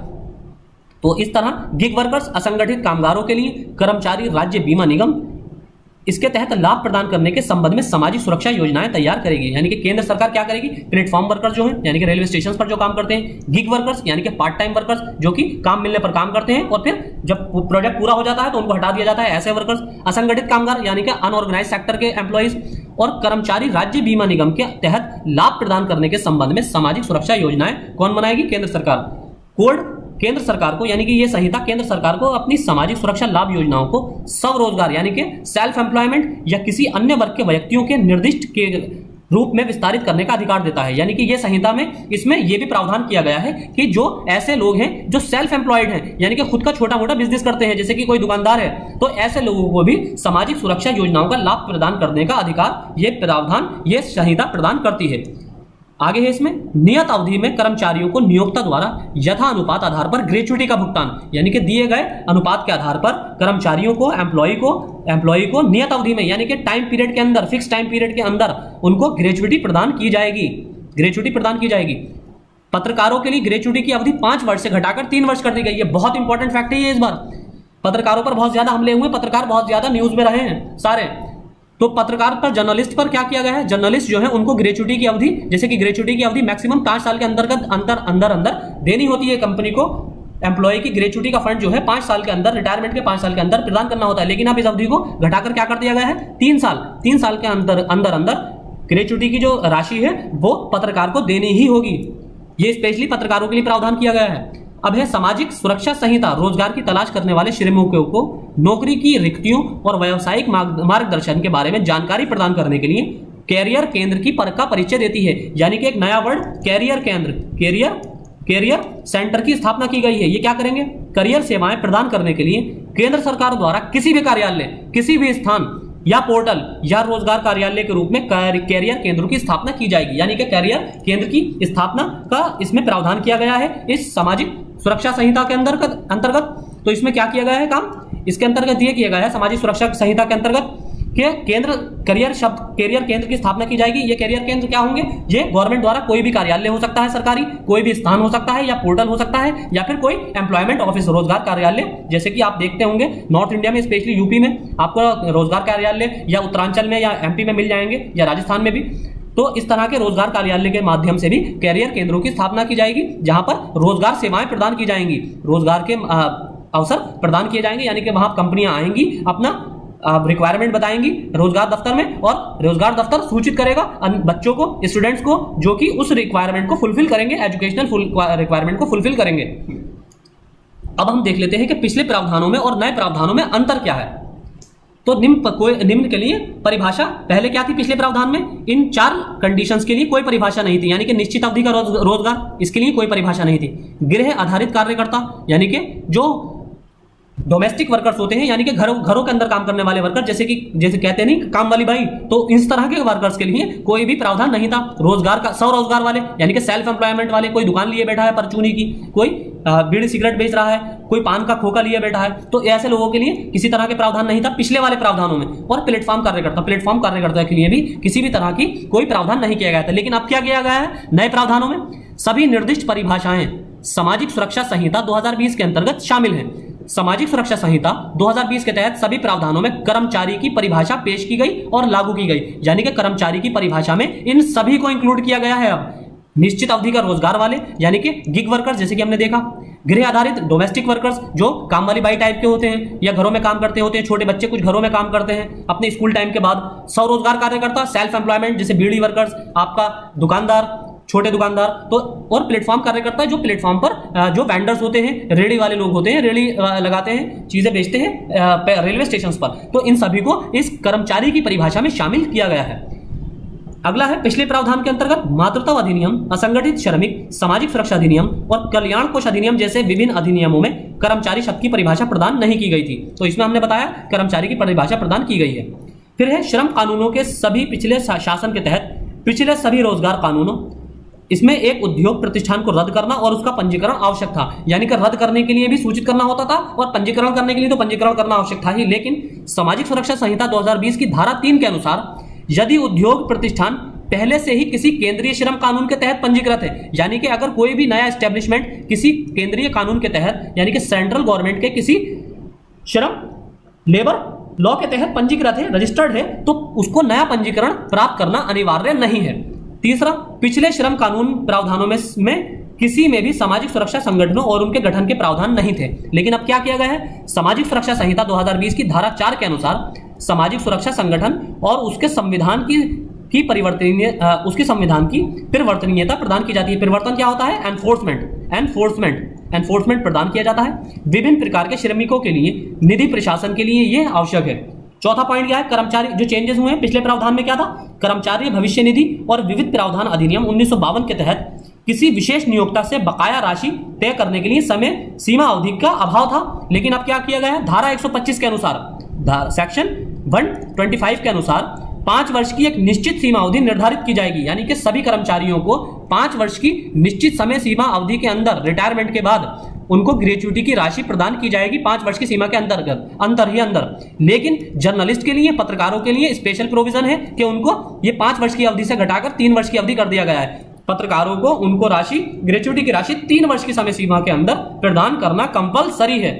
तो इस तरह गिग वर्कर्स असंगठित कामगारों के लिए कर्मचारी राज्य बीमा निगम इसके तहत लाभ प्रदान करने के संबंध में सामाजिक सुरक्षा योजनाएं तैयार करेगी। यानी कि केंद्र सरकार क्या करेगी? प्लेटफॉर्म वर्कर्स जो हैं यानी कि रेलवे स्टेशन पर जो काम करते हैं, गिग वर्कर्स यानी कि पार्ट टाइम वर्कर्स जो कि काम मिलने पर काम करते हैं और फिर जब प्रोजेक्ट पूरा हो जाता है तो उनको हटा दिया जाता है, ऐसे वर्कर्स। असंगठित कामगार यानी कि अनऑर्गेनाइज सेक्टर के एम्प्लॉइज और कर्मचारी राज्य बीमा निगम के तहत लाभ प्रदान करने के संबंध में सामाजिक सुरक्षा योजनाएं कौन बनाएगी? केंद्र सरकार। कोड केंद्र सरकार को यानी कि ये संहिता केंद्र सरकार को अपनी सामाजिक सुरक्षा लाभ योजनाओं को स्वरोजगार यानी कि सेल्फ एम्प्लॉयमेंट या किसी अन्य वर्ग के व्यक्तियों के निर्दिष्ट के रूप में विस्तारित करने का अधिकार देता है। यानी कि ये संहिता में इसमें यह भी प्रावधान किया गया है कि जो ऐसे लोग हैं जो सेल्फ एम्प्लॉयड हैं यानी कि खुद का छोटा मोटा बिजनेस करते हैं, जैसे कि कोई दुकानदार है, तो ऐसे लोगों को भी सामाजिक सुरक्षा योजनाओं का लाभ प्रदान करने का अधिकार ये प्रावधान ये संहिता प्रदान करती है। आगे है इसमें नियत अवधि में कर्मचारियों को नियोक्ता द्वारा यथानुपात आधार पर ग्रेच्युटी का भुगतान, यानी कि दिए गए अनुपात के आधार पर कर्मचारियों को एम्प्लॉय को एम्प्लॉय को नियत अवधि में यानी कि टाइम पीरियड के अंदर फिक्स टाइम पीरियड के अंदर उनको ग्रेच्युटी प्रदान की जाएगी ग्रेच्युटी प्रदान की जाएगी। पत्रकारों के लिए ग्रेच्युटी की अवधि पांच वर्ष से घटाकर तीन वर्ष कर दी गई है। बहुत इंपॉर्टेंट फैक्ट है ये। इस बार पत्रकारों पर बहुत ज्यादा हमले हुए, पत्रकार बहुत ज्यादा न्यूज में रहे हैं सारे। तो पत्रकार पर जर्नलिस्ट पर क्या किया गया है? जर्नलिस्ट जो है उनको ग्रेच्युटी की अवधि जैसे कि ग्रेच्युटी की अवधि मैक्सिमम पांच साल के अंतर्गत अंदर अंदर अंदर देनी होती है कंपनी को। एम्प्लॉय की ग्रेच्युटी का फंड जो है पांच साल के अंदर रिटायरमेंट के पांच साल के अंदर प्रदान करना होता है, लेकिन अब इस अवधि को घटाकर क्या कर दिया गया है? तीन साल तीन साल के अंदर अंदर अंदर ग्रेच्युटी की जो राशि है वो पत्रकार को देनी ही होगी। ये स्पेशली पत्रकारों के लिए प्रावधान किया गया है। अब है सामाजिक सुरक्षा संहिता। रोजगार की तलाश करने वाले श्रमिकों को नौकरी की रिक्तियों और व्यावसायिक मार्गदर्शन के बारे में जानकारी प्रदान करने के लिए कैरियर केंद्र की पर का परिचय देती है। यानी कि एक नया वर्ड कैरियर केंद्र कैरियर कैरियर सेंटर की स्थापना की गई है। ये क्या करेंगे? करियर सेवाएं प्रदान करने के लिए केंद्र सरकार द्वारा किसी भी कार्यालय किसी भी स्थान या पोर्टल या रोजगार कार्यालय के रूप में कैरियर केंद्रों की स्थापना की जाएगी। यानी कि कैरियर केंद्र की स्थापना का इसमें प्रावधान किया गया है इस सामाजिक सुरक्षा संहिता के अंतर्गत अंतर्गत तो इसमें क्या किया गया है काम? इसके अंतर्गत ये किया गया है सामाजिक सुरक्षा संहिता के अंतर्गत कि केंद्र करियर शब्द कैरियर केंद्र की स्थापना की जाएगी। ये कैरियर केंद्र क्या होंगे? ये गवर्नमेंट द्वारा कोई भी कार्यालय हो सकता है, सरकारी कोई भी स्थान हो सकता है या पोर्टल हो सकता है या फिर कोई एम्प्लॉयमेंट ऑफिस रोजगार कार्यालय, जैसे कि आप देखते होंगे नॉर्थ इंडिया में स्पेशली यूपी में आपको रोजगार कार्यालय या उत्तरांचल में या एमपी में मिल जाएंगे या राजस्थान में भी। तो इस तरह के रोजगार कार्यालय के माध्यम से भी कैरियर केंद्रों की स्थापना की जाएगी जहां पर रोजगार सेवाएं प्रदान की जाएंगी, रोजगार के अवसर प्रदान किए जाएंगे। यानी कि वहां कंपनियां आएंगी, अपना रिक्वायरमेंट बताएंगी रोजगार दफ्तर में और रोजगार दफ्तर सूचित करेगा बच्चों को, स्टूडेंट्स को जो कि उस रिक्वायरमेंट को फुलफिल करेंगे, एजुकेशनल रिक्वायरमेंट को फुलफिल करेंगे। अब हम देख लेते हैं कि पिछले प्रावधानों में और नए प्रावधानों में अंतर क्या है। तो निम्न कोई निम्न के लिए परिभाषा पहले क्या थी पिछले प्रावधान में, इन चार कंडीशंस के लिए कोई परिभाषा नहीं थी, यानी कि निश्चित अवधि का रोज, रोजगार, इसके लिए कोई परिभाषा नहीं थी। गृह आधारित कार्यकर्ता यानी कि जो डोमेस्टिक वर्कर्स होते हैं, यानी कि घरों घरों के अंदर काम करने वाले वर्कर, जैसे कि जैसे कहते हैं नहीं काम वाली बाई, तो इस तरह के वर्कर्स के लिए कोई भी प्रावधान नहीं था। रोजगार का स्वरोजगार वाले यानी कि सेल्फ एम्प्लॉयमेंट वाले, कोई दुकान लिए बैठा है परचूनी की, कोई बीड़ी सिगरेट बेच रहा है, कोई पान का खोखा लिए बैठा है, तो ऐसे लोगों के लिए किसी तरह के प्रावधान नहीं था पिछले वाले प्रावधानों में। और प्लेटफॉर्म कार्यकर्ता प्लेटफॉर्म कार्यकर्ता के लिए भी किसी भी तरह की कोई प्रावधान नहीं किया गया था। लेकिन अब क्या किया गया है नए प्रावधानों में, सभी निर्दिष्ट परिभाषाएं सामाजिक सुरक्षा संहिता दो हज़ार बीस के अंतर्गत शामिल हैं। सामाजिक सुरक्षा संहिता दो हज़ार बीस के तहत सभी प्रावधानों में कर्मचारी की परिभाषा पेश की गई और लागू की गई, यानी कि कर्मचारी की परिभाषा में इन सभी को इंक्लूड किया गया है। अब निश्चित अवधि का रोजगार वाले यानी कि गिग वर्कर्स, जैसे कि हमने देखा, गृह आधारित डोमेस्टिक वर्कर्स जो काम वाली बाई टाइप के होते हैं या घरों में काम करते होते हैं, छोटे बच्चे कुछ घरों में काम करते हैं अपने स्कूल टाइम के बाद, स्वरोजगार कार्यकर्ता सेल्फ एम्प्लॉयमेंट जैसे बीड़ी वर्कर्स, आपका दुकानदार, छोटे दुकानदार, तो और प्लेटफॉर्म कार्यकर्ता जो प्लेटफॉर्म पर जो वेंडर्स होते हैं, रेडी वाले लोग होते हैं, रेडी लगाते हैं, चीजें बेचते हैं रेलवे स्टेशन पर, तो इन सभी को इस कर्मचारी की परिभाषा में शामिल किया गया है। अगला है पिछले प्रावधान के अंतर्गत मातृत्व अधिनियम, असंगठित श्रमिक सामाजिक सुरक्षा अधिनियम और कल्याण कोष अधिनियम जैसे विभिन्न अधिनियमों में कर्मचारी शब्द की परिभाषा प्रदान नहीं की गई थी, तो इसमें हमने बताया कर्मचारी की परिभाषा प्रदान की गई है। फिर है श्रम कानूनों के सभी पिछले शासन के तहत पिछले सभी रोजगार कानूनों, इसमें एक उद्योग प्रतिष्ठान को रद्द करना और उसका पंजीकरण आवश्यक था, यानी कि रद्द करने के लिए भी सूचित करना होता था और पंजीकरण करने के लिए तो पंजीकरण करना आवश्यक था ही। लेकिन सामाजिक सुरक्षा संहिता दो हज़ार बीस की धारा तीन के अनुसार यदि उद्योग प्रतिष्ठान पहले से ही किसी केंद्रीय श्रम कानून के तहत पंजीकृत है, यानी कि अगर कोई भी नया एस्टेब्लिशमेंट किसी केंद्रीय कानून के तहत यानी कि सेंट्रल गवर्नमेंट के किसी श्रम लेबर लॉ के तहत पंजीकृत है, रजिस्टर्ड है, तो उसको नया पंजीकरण प्राप्त करना अनिवार्य नहीं है। तीसरा, पिछले श्रम कानून प्रावधानों में, में किसी में भी सामाजिक सुरक्षा संगठनों और उनके गठन के प्रावधान नहीं थे। लेकिन अब क्या किया गया है, सामाजिक सुरक्षा संहिता दो हज़ार बीस की धारा चार के अनुसार सामाजिक सुरक्षा संगठन और उसके संविधान की की परिवर्तनीय उसके संविधान की परिवर्तनीयता प्रदान की जाती है। परिवर्तन क्या होता है, एनफोर्समेंट एनफोर्समेंट एनफोर्समेंट प्रदान किया जाता है। विभिन्न प्रकार के श्रमिकों के लिए निधि प्रशासन के लिए यह आवश्यक है। चौथा पॉइंट क्या है, कर्मचारी जो चेंजेस हुए हैं पिछले प्रावधान में क्या था, कर्मचारी भविष्य निधि और विविध प्रावधान अधिनियम उन्नीस सौ बावन के तहत किसी विशेष नियोक्ता से बकाया राशि तय करने के लिए समय सीमा अवधि का अभाव था। लेकिन अब क्या किया गया है, धारा एक सौ पच्चीस के अनुसार, सेक्शन एक सौ पच्चीस के अनुसार पांच वर्ष की एक निश्चित सीमा अवधि निर्धारित की जाएगी, यानी कि सभी कर्मचारियों को पांच वर्ष की निश्चित समय सीमा अवधि के अंदर रिटायरमेंट के बाद उनको ग्रेच्युटी की राशि प्रदान की जाएगी पांच वर्ष की सीमा के अंतर्गत अंतर ही अंदर। लेकिन जर्नलिस्ट के लिए, पत्रकारों के लिए स्पेशल प्रोविजन है कि उनको ये पांच वर्ष की अवधि से घटाकर तीन वर्ष की अवधि कर दिया गया है। पत्रकारों को उनको राशि, ग्रेच्युटी की राशि तीन वर्ष की समय सीमा के अंदर प्रदान करना कंपलसरी है।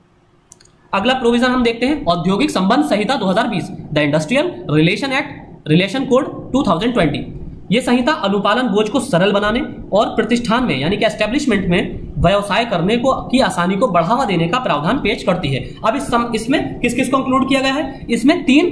अगला प्रोविजन हम देखते हैं, औद्योगिक संबंध संहिता दो हज़ार बीस, the industrial relation act relation code दो हज़ार बीस। यह संहिता अनुपालन बोझ को सरल बनाने और प्रतिष्ठान में यानी कि एस्टेब्लिशमेंट में व्यवसाय करने को की आसानी को बढ़ावा देने का प्रावधान पेश करती है। अब इस सम, इसमें किस किस को इंक्लूड किया गया है, इसमें तीन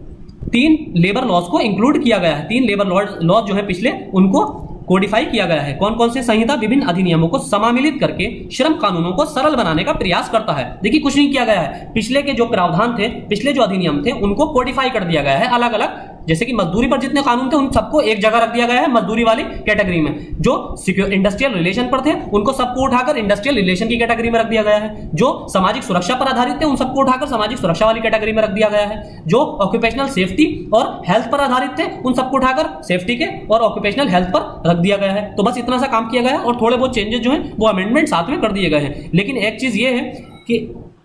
तीन लेबर लॉज को इंक्लूड किया गया है। तीन लेबर लॉज जो है पिछले, उनको कोडिफाई किया गया है। कौन कौन से, संहिता विभिन्न अधिनियमों को समामिलित करके श्रम कानूनों को सरल बनाने का प्रयास करता है। देखिए कुछ नहीं किया गया है, पिछले के जो प्रावधान थे, पिछले जो अधिनियम थे, उनको कोडिफाई कर दिया गया है अलग अलग। जैसे कि मजदूरी पर जितने कानून थे उन सबको एक जगह रख दिया गया है मजदूरी वाली कैटेगरी में। जो सिक्योर इंडस्ट्रियल रिलेशन पर थे उनको सबको उठाकर इंडस्ट्रियल रिलेशन की कैटेगरी में रख दिया गया है। जो सामाजिक सुरक्षा पर आधारित थे उन सबको उठाकर सामाजिक सुरक्षा वाली कैटेगरी में रख दिया गया है। जो ऑक्यूपेशनल सेफ्टी और हेल्थ पर आधारित थे उन सबको उठाकर सेफ्टी के और ऑक्यूपेशनल हेल्थ पर रख दिया गया है। तो बस इतना सा काम किया गया है और थोड़े बहुत चेंजेस जो है वो अमेंडमेंट साथ में कर दिए गए हैं। लेकिन एक चीज ये है कि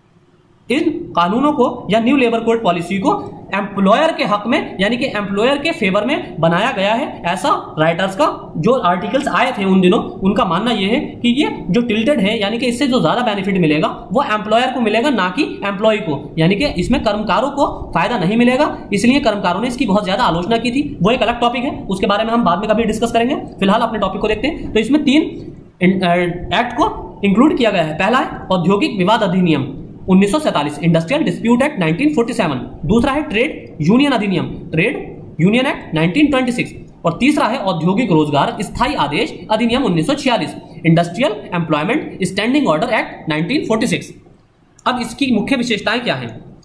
इन कानूनों को या न्यू लेबर कोड पॉलिसी को एम्प्लॉयर के हक में यानी कि एम्प्लॉयर के फेवर में बनाया गया है। ऐसा राइटर्स का जो आर्टिकल्स आए थे उन दिनों, उनका मानना यह है कि ये जो टिल्टेड है यानी कि इससे जो ज्यादा बेनिफिट मिलेगा वो एम्प्लॉयर को मिलेगा, ना कि एम्प्लॉय को, यानी कि इसमें कर्मकारों को फायदा नहीं मिलेगा। इसलिए कर्मकारों ने इसकी बहुत ज्यादा आलोचना की थी। वो एक अलग टॉपिक है, उसके बारे में हम बाद में कभी डिस्कस करेंगे। फिलहाल अपने टॉपिक को देखते हैं। तो इसमें तीन एक्ट को इंक्लूड किया गया है। पहला है औद्योगिक विवाद अधिनियम उन्नीस सौ सैंतालीस, इंडस्ट्रियल डिस्प्यूट एक्ट उन्नीस सौ सैंतालीस। दूसरा है ट्रेड यूनियन अधिनियम, ट्रेड यूनियन एक्ट उन्नीस सौ छब्बीस। और तीसरा है औद्योगिक रोजगार स्थायी आदेश अधिनियम उन्नीस सौ छियालीस, industrial employment standing order act उन्नीस सौ छियालीस। अब इसकी मुख्य विशेषताएं क्या हैं?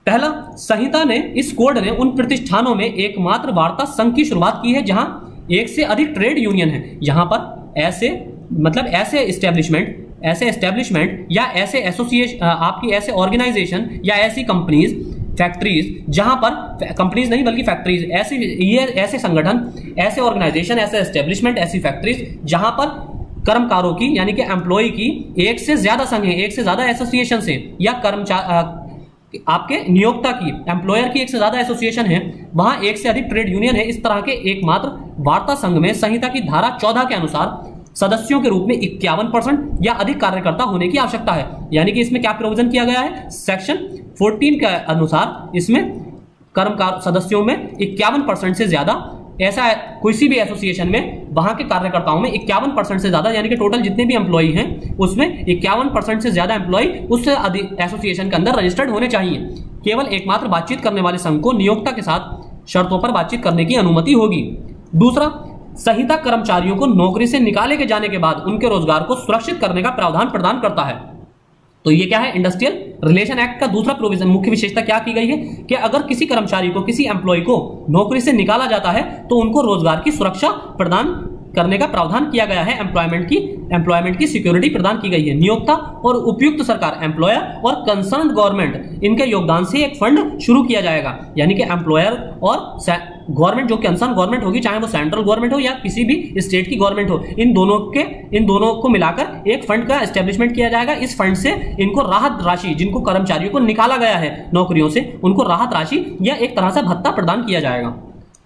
पहला, संहिता ने, इस कोड ने उन प्रतिष्ठानों में एकमात्र वार्ता संघ की शुरुआत की है जहां एक से अधिक ट्रेड यूनियन है। यहां पर ऐसे मतलब ऐसे एस्टेब्लिशमेंट ऐसे एस्टेब्लिशमेंट या ऐसे एसोसिएशन, आपकी ऐसे ऑर्गेनाइजेशन या ऐसी कंपनीज, फैक्ट्रीज, जहां पर कंपनीज नहीं बल्कि फैक्ट्रीज, ऐसे ये ऐसे संगठन, ऐसे ऑर्गेनाइजेशन, ऐसे एस्टेब्लिशमेंट, ऐसी फैक्ट्रीज जहां पर कर्मकारों की यानी कि एम्प्लॉय की एक से ज्यादा संघ है, एक से ज्यादा एसोसिएशन से, या कर्मचारी आपके नियोक्ता की, एम्प्लॉयर की एक से ज्यादा एसोसिएशन है, वहां एक से अधिक ट्रेड यूनियन है। इस तरह के एकमात्र वार्ता संघ में संहिता की धारा चौदह के अनुसार सदस्यों के रूप में इक्यावन परसेंट या अधिक कार्यकर्ता होने की आवश्यकता है। यानी कि इसमें क्या प्रोविजन किया गया है, सेक्शन चौदह के अनुसार इसमें कर्मकार सदस्यों में इक्यावन परसेंट से ज्यादा, ऐसा किसी भी एसोसिएशन में वहां के कार्यकर्ताओं में इक्यावन परसेंट से ज्यादा, यानी कि टोटल जितने भी एम्प्लॉई हैं उसमें इक्यावन परसेंट से ज्यादा एम्प्लॉई उस एसोसिएशन के अंदर रजिस्टर्ड होने चाहिए। केवल एकमात्र बातचीत करने वाले संघ को नियोक्ता के साथ शर्तों पर बातचीत करने की अनुमति होगी। दूसरा, संहिता कर्मचारियों को नौकरी से निकाले के जाने के बाद उनके रोजगार को सुरक्षित करने का प्रावधान प्रदान करता है। तो ये क्या है, इंडस्ट्रियल रिलेशन एक्ट का दूसरा प्रोविजन, मुख्य विशेषता क्या की गई है कि अगर किसी कर्मचारी को, किसी एम्प्लॉय को नौकरी से निकाला जाता है तो उनको रोजगार की सुरक्षा प्रदान करने का प्रावधान किया गया है, एम्प्लॉयमेंट की एम्प्लॉयमेंट की सिक्योरिटी प्रदान की गई है। नियोक्ता और उपयुक्त सरकार, एम्प्लॉयर और कंसर्न गवर्नमेंट, इनके योगदान से एक फंड शुरू किया जाएगा। यानी कि एम्प्लॉयर और गवर्नमेंट, जो कंसर्न गवर्नमेंट होगी, चाहे वो सेंट्रल गवर्नमेंट हो या किसी भी स्टेट की गवर्नमेंट हो, इन दोनों के इन दोनों को मिलाकर एक फंड का एस्टेब्लिशमेंट किया जाएगा। इस फंड से इनको राहत राशि, जिनको कर्मचारियों को निकाला गया है नौकरियों से, उनको राहत राशि या एक तरह से भत्ता प्रदान किया जाएगा।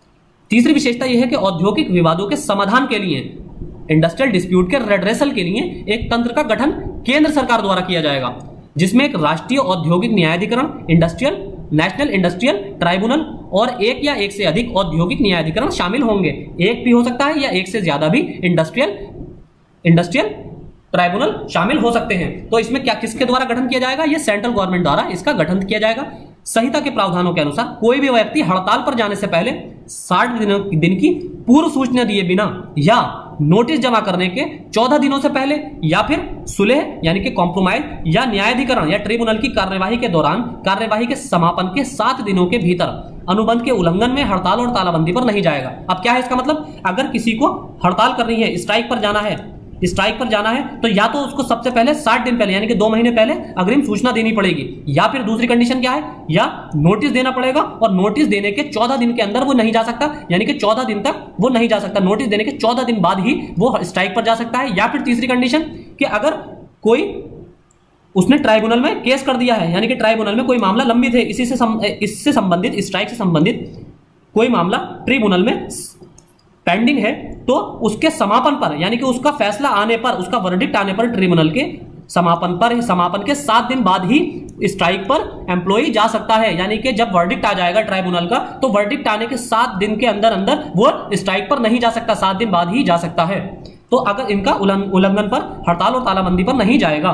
तीसरी विशेषता यह है कि औद्योगिक विवादों के समाधान के लिए, इंडस्ट्रियल डिस्प्यूट के रेड्रेसल के लिए एक तंत्र का गठन केंद्र सरकार द्वारा किया जाएगा, जिसमें एक राष्ट्रीय औद्योगिक न्यायाधिकरण, इंडस्ट्रियल नेशनल इंडस्ट्रियल ट्राइब्यूनल और एक या एक से अधिक औद्योगिक न्यायाधिकरण शामिल होंगे। एक भी हो सकता है या एक से ज्यादा भी इंडस्ट्रियल इंडस्ट्रियल ट्राइब्यूनल शामिल हो सकते हैं। तो इसमें क्या, किसके द्वारा गठन किया जाएगा, ये सेंट्रल गवर्नमेंट द्वारा इसका गठन किया जाएगा। संहिता के प्रावधानों के अनुसार कोई भी व्यक्ति हड़ताल पर जाने से पहले साठ दिनों दिन की पूर्व सूचना दिए बिना या नोटिस जमा करने के चौदह दिनों से पहले, या फिर सुलह यानी कि कॉम्प्रोमाइज या न्यायाधिकरण या ट्रिब्यूनल की कार्यवाही के दौरान कार्यवाही के समापन के सात दिनों के भीतर अनुबंध के उल्लंघन में हड़ताल और तालाबंदी पर नहीं जाएगा। अब क्या है इसका मतलब, अगर किसी को हड़ताल करनी है, स्ट्राइक पर जाना है, स्ट्राइक पर जाना है तो या तो उसको सबसे पहले साठ दिन पहले यानी कि दो महीने पहले अग्रिम सूचना देनी पड़ेगी, या फिर दूसरी कंडीशन क्या है, या नोटिस देना पड़ेगा और नोटिस देने के चौदह दिन के अंदर वो नहीं जा सकता, यानी कि चौदह दिन तक वो नहीं जा सकता, नोटिस देने के चौदह दिन बाद ही वो स्ट्राइक पर जा सकता है। या फिर तीसरी कंडीशन कि अगर कोई उसने ट्राइब्यूनल में केस कर दिया है, यानी कि ट्राइब्यूनल में कोई मामला लंबित है, इसी से सम, इससे संबंधित, स्ट्राइक से संबंधित कोई मामला ट्रिब्यूनल में पेंडिंग है, तो उसके समापन पर यानी कि उसका फैसला आने पर, उसका वर्डिक्ट आने पर ट्रिब्यूनल के समापन पर समापन के सात दिन बाद ही स्ट्राइक पर एम्प्लॉई जा सकता है। यानी कि जब वर्डिक्ट आ जाएगा ट्राइब्यूनल का तो वर्डिक्ट आने के सात दिन के अंदर अंदर वो स्ट्राइक पर नहीं जा सकता, सात दिन बाद ही जा सकता है। तो अगर इनका उल्लंघन पर, हड़ताल और तालाबंदी पर नहीं जाएगा।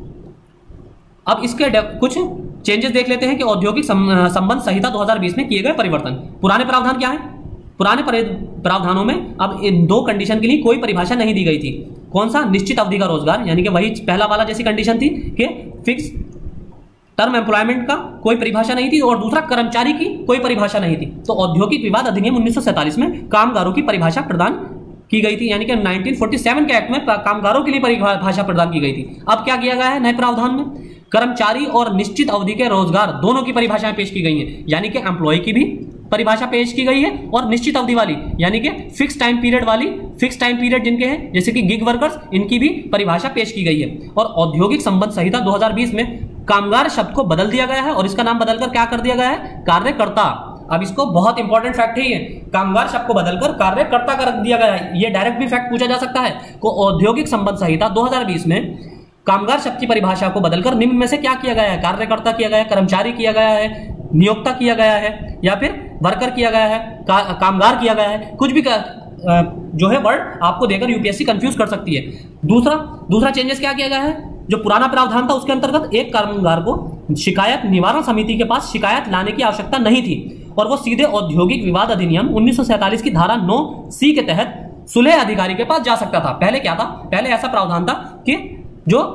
अब इसके कुछ चेंजेस देख लेते हैं कि औद्योगिक संबंध संहिता दो हज़ार बीस में किए गए परिवर्तन। पुराने प्रावधान क्या है, पुराने प्रावधानों में अब इन दो कंडीशन के लिए कोई परिभाषा नहीं दी गई थी। कौन सा, निश्चित अवधि का रोजगार, यानी कि वही पहला वाला जैसी कंडीशन थी कि फिक्स टर्म एम्प्लॉयमेंट का कोई परिभाषा नहीं थी, और दूसरा कर्मचारी की कोई परिभाषा नहीं थी। तो औद्योगिक विवाद अधिनियम उन्नीस सौ सैंतालीस में कामगारों की परिभाषा प्रदान की गई थी, यानी कि उन्नीस सौ सैंतालीस के एक्ट में कामगारों के लिए परिभाषा प्रदान की गई थी। अब क्या किया गया है नए प्रावधान में, कर्मचारी और निश्चित अवधि के रोजगार दोनों की परिभाषाएं पेश की गई हैं, यानी कि एम्प्लॉय की भी परिभाषा पेश की गई है और निश्चित अवधि वाली यानी कि फिक्स टाइम पीरियड वाली, फिक्स टाइम पीरियड जिनके हैं जैसे कि गिग वर्कर्स, इनकी भी परिभाषा पेश की गई है। और औद्योगिक संबंध संहिता दो हज़ार बीस में कामगार शब्द को बदल दिया गया है और इसका नाम बदलकर क्या कर दिया गया है, कार्यकर्ता। अब इसको बहुत इंपॉर्टेंट फैक्ट है, ये कामगार शब्द को बदलकर कार्यकर्ता कर दिया गया है। ये डायरेक्ट भी फैक्ट पूछा जा सकता है को औद्योगिक संबंध संहिता दो हज़ार बीस में कामगार शब्द की परिभाषा को बदलकर निम्न में से क्या किया गया है, कार्यकर्ता किया गया है, कर्मचारी किया गया है, नियोक्ता किया गया है, या फिर वर्कर किया गया है, का, कामगार किया गया है। कुछ भी का, जो है वर्ड आपको देकर यूपीएससी कंफ्यूज कर सकती है। दूसरा दूसरा चेंजेस क्या किया गया है, जो पुराना प्रावधान था उसके अंतर्गत एक कामगार को शिकायत निवारण समिति के पास शिकायत लाने की आवश्यकता नहीं थी और वो सीधे औद्योगिक विवाद अधिनियम उन्नीस सौ सैंतालीस की धारा नौ सी के तहत सुलह अधिकारी के पास जा सकता था। पहले क्या था, पहले ऐसा प्रावधान था कि जो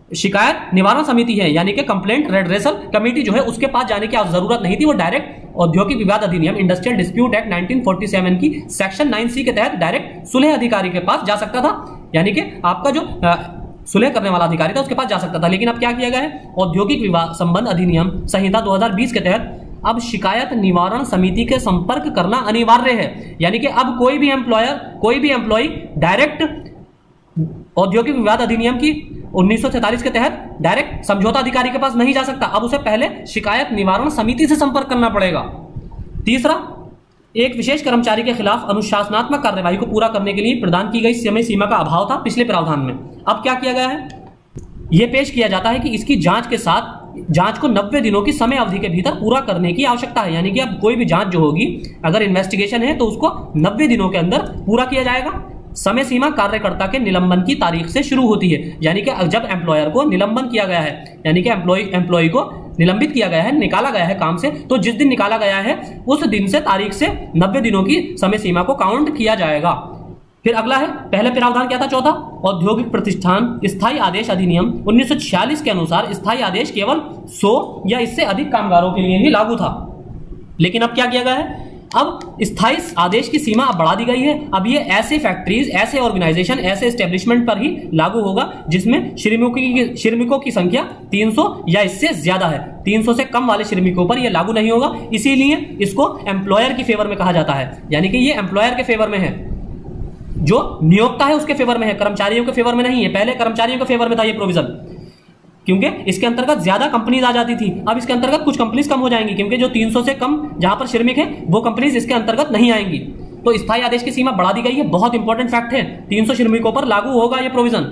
शिकायत निवारण समिति है यानी कि कंप्लेंट रेडरेसल कमेटी जो है उसके पास जाने की जरूरत नहीं थी। वो डायरेक्ट औद्योगिक विवाद अधिनियम industrial dispute act nineteen forty seven की सेक्शन नाइन सी के तहत डायरेक्ट सुलह अधिकारी के पास जा सकता था, यानी कि आपका जो सुलह करने वाला अधिकारी था उसके पास जा सकता था। लेकिन अब क्या किया गया है, औद्योगिक विवाद संबंध अधिनियम संहिता दो हज़ार बीस के तहत अब शिकायत निवारण समिति के संपर्क करना अनिवार्य है, यानी कि अब कोई भी एम्प्लॉयर कोई भी एम्प्लॉय डायरेक्ट औद्योगिक विवाद अधिनियम की उन्नीस सौ सैंतालीस के तहत डायरेक्ट समझौता अधिकारी के पास नहीं जा सकता। अब उसे पहले शिकायत निवारण समिति से संपर्क करना पड़ेगा। तीसरा, एक विशेष कर्मचारी के खिलाफ अनुशासनात्मक कार्यवाही को पूरा करने के लिए प्रदान की गई समय सीमा का अभाव था पिछले प्रावधान में। अब क्या किया गया है, यह पेश किया जाता है कि इसकी जांच के साथ जांच को नब्बे दिनों की समय अवधि के भीतर पूरा करने की आवश्यकता है, यानी कि अब कोई भी जांच जो होगी अगर इन्वेस्टिगेशन है तो उसको नब्बे दिनों के अंदर पूरा किया जाएगा। समय सीमा कार्यकर्ता के निलंबन की तारीख से शुरू होती है, यानी कि जब एम्प्लॉयर को निलंबन किया गया है, यानी कि एम्प्लॉय एम्प्लॉय को निलंबित किया गया है, निकाला गया है काम से, तो जिस दिन निकाला गया है उस दिन से तारीख से नब्बे दिनों की समय सीमा को काउंट किया जाएगा। फिर अगला है, पहले प्रावधान क्या था, चौथा, औद्योगिक प्रतिष्ठान स्थायी आदेश अधिनियम उन्नीस सौ छियालीस के अनुसार स्थायी आदेश केवल सौ या इससे अधिक कामगारों के लिए ही लागू था। लेकिन अब क्या किया गया है, अब स्थायी आदेश की सीमा अब बढ़ा दी गई है। अब ये ऐसे फैक्ट्रीज, ऐसे ऑर्गेनाइजेशन, ऐसे एस्टेब्लिशमेंट पर ही लागू होगा जिसमें श्रमिकों की श्रमिकों की संख्या तीन सौ या इससे ज्यादा है। तीन सौ से कम वाले श्रमिकों पर यह लागू नहीं होगा, इसीलिए इसको एम्प्लॉयर की फेवर में कहा जाता है, यानी कि ये एम्प्लॉयर के फेवर में है, जो नियोक्ता है उसके फेवर में है, कर्मचारियों के फेवर में नहीं है। पहले कर्मचारियों के फेवर में था ये प्रोविजन, क्योंकि इसके अंतर्गत ज्यादा कंपनीज आ जाती थी। अब इसके अंतर्गत कुछ कंपनीज कम हो जाएंगी, क्योंकि जो तीन सौ से कम जहां पर श्रमिक है वो कंपनीज इसके अंतर्गत नहीं आएंगी। तो स्थायी आदेश की सीमा बढ़ा दी गई है, बहुत इंपॉर्टेंट फैक्ट है। तीन सौ श्रमिकों पर लागू होगा ये प्रोविजन।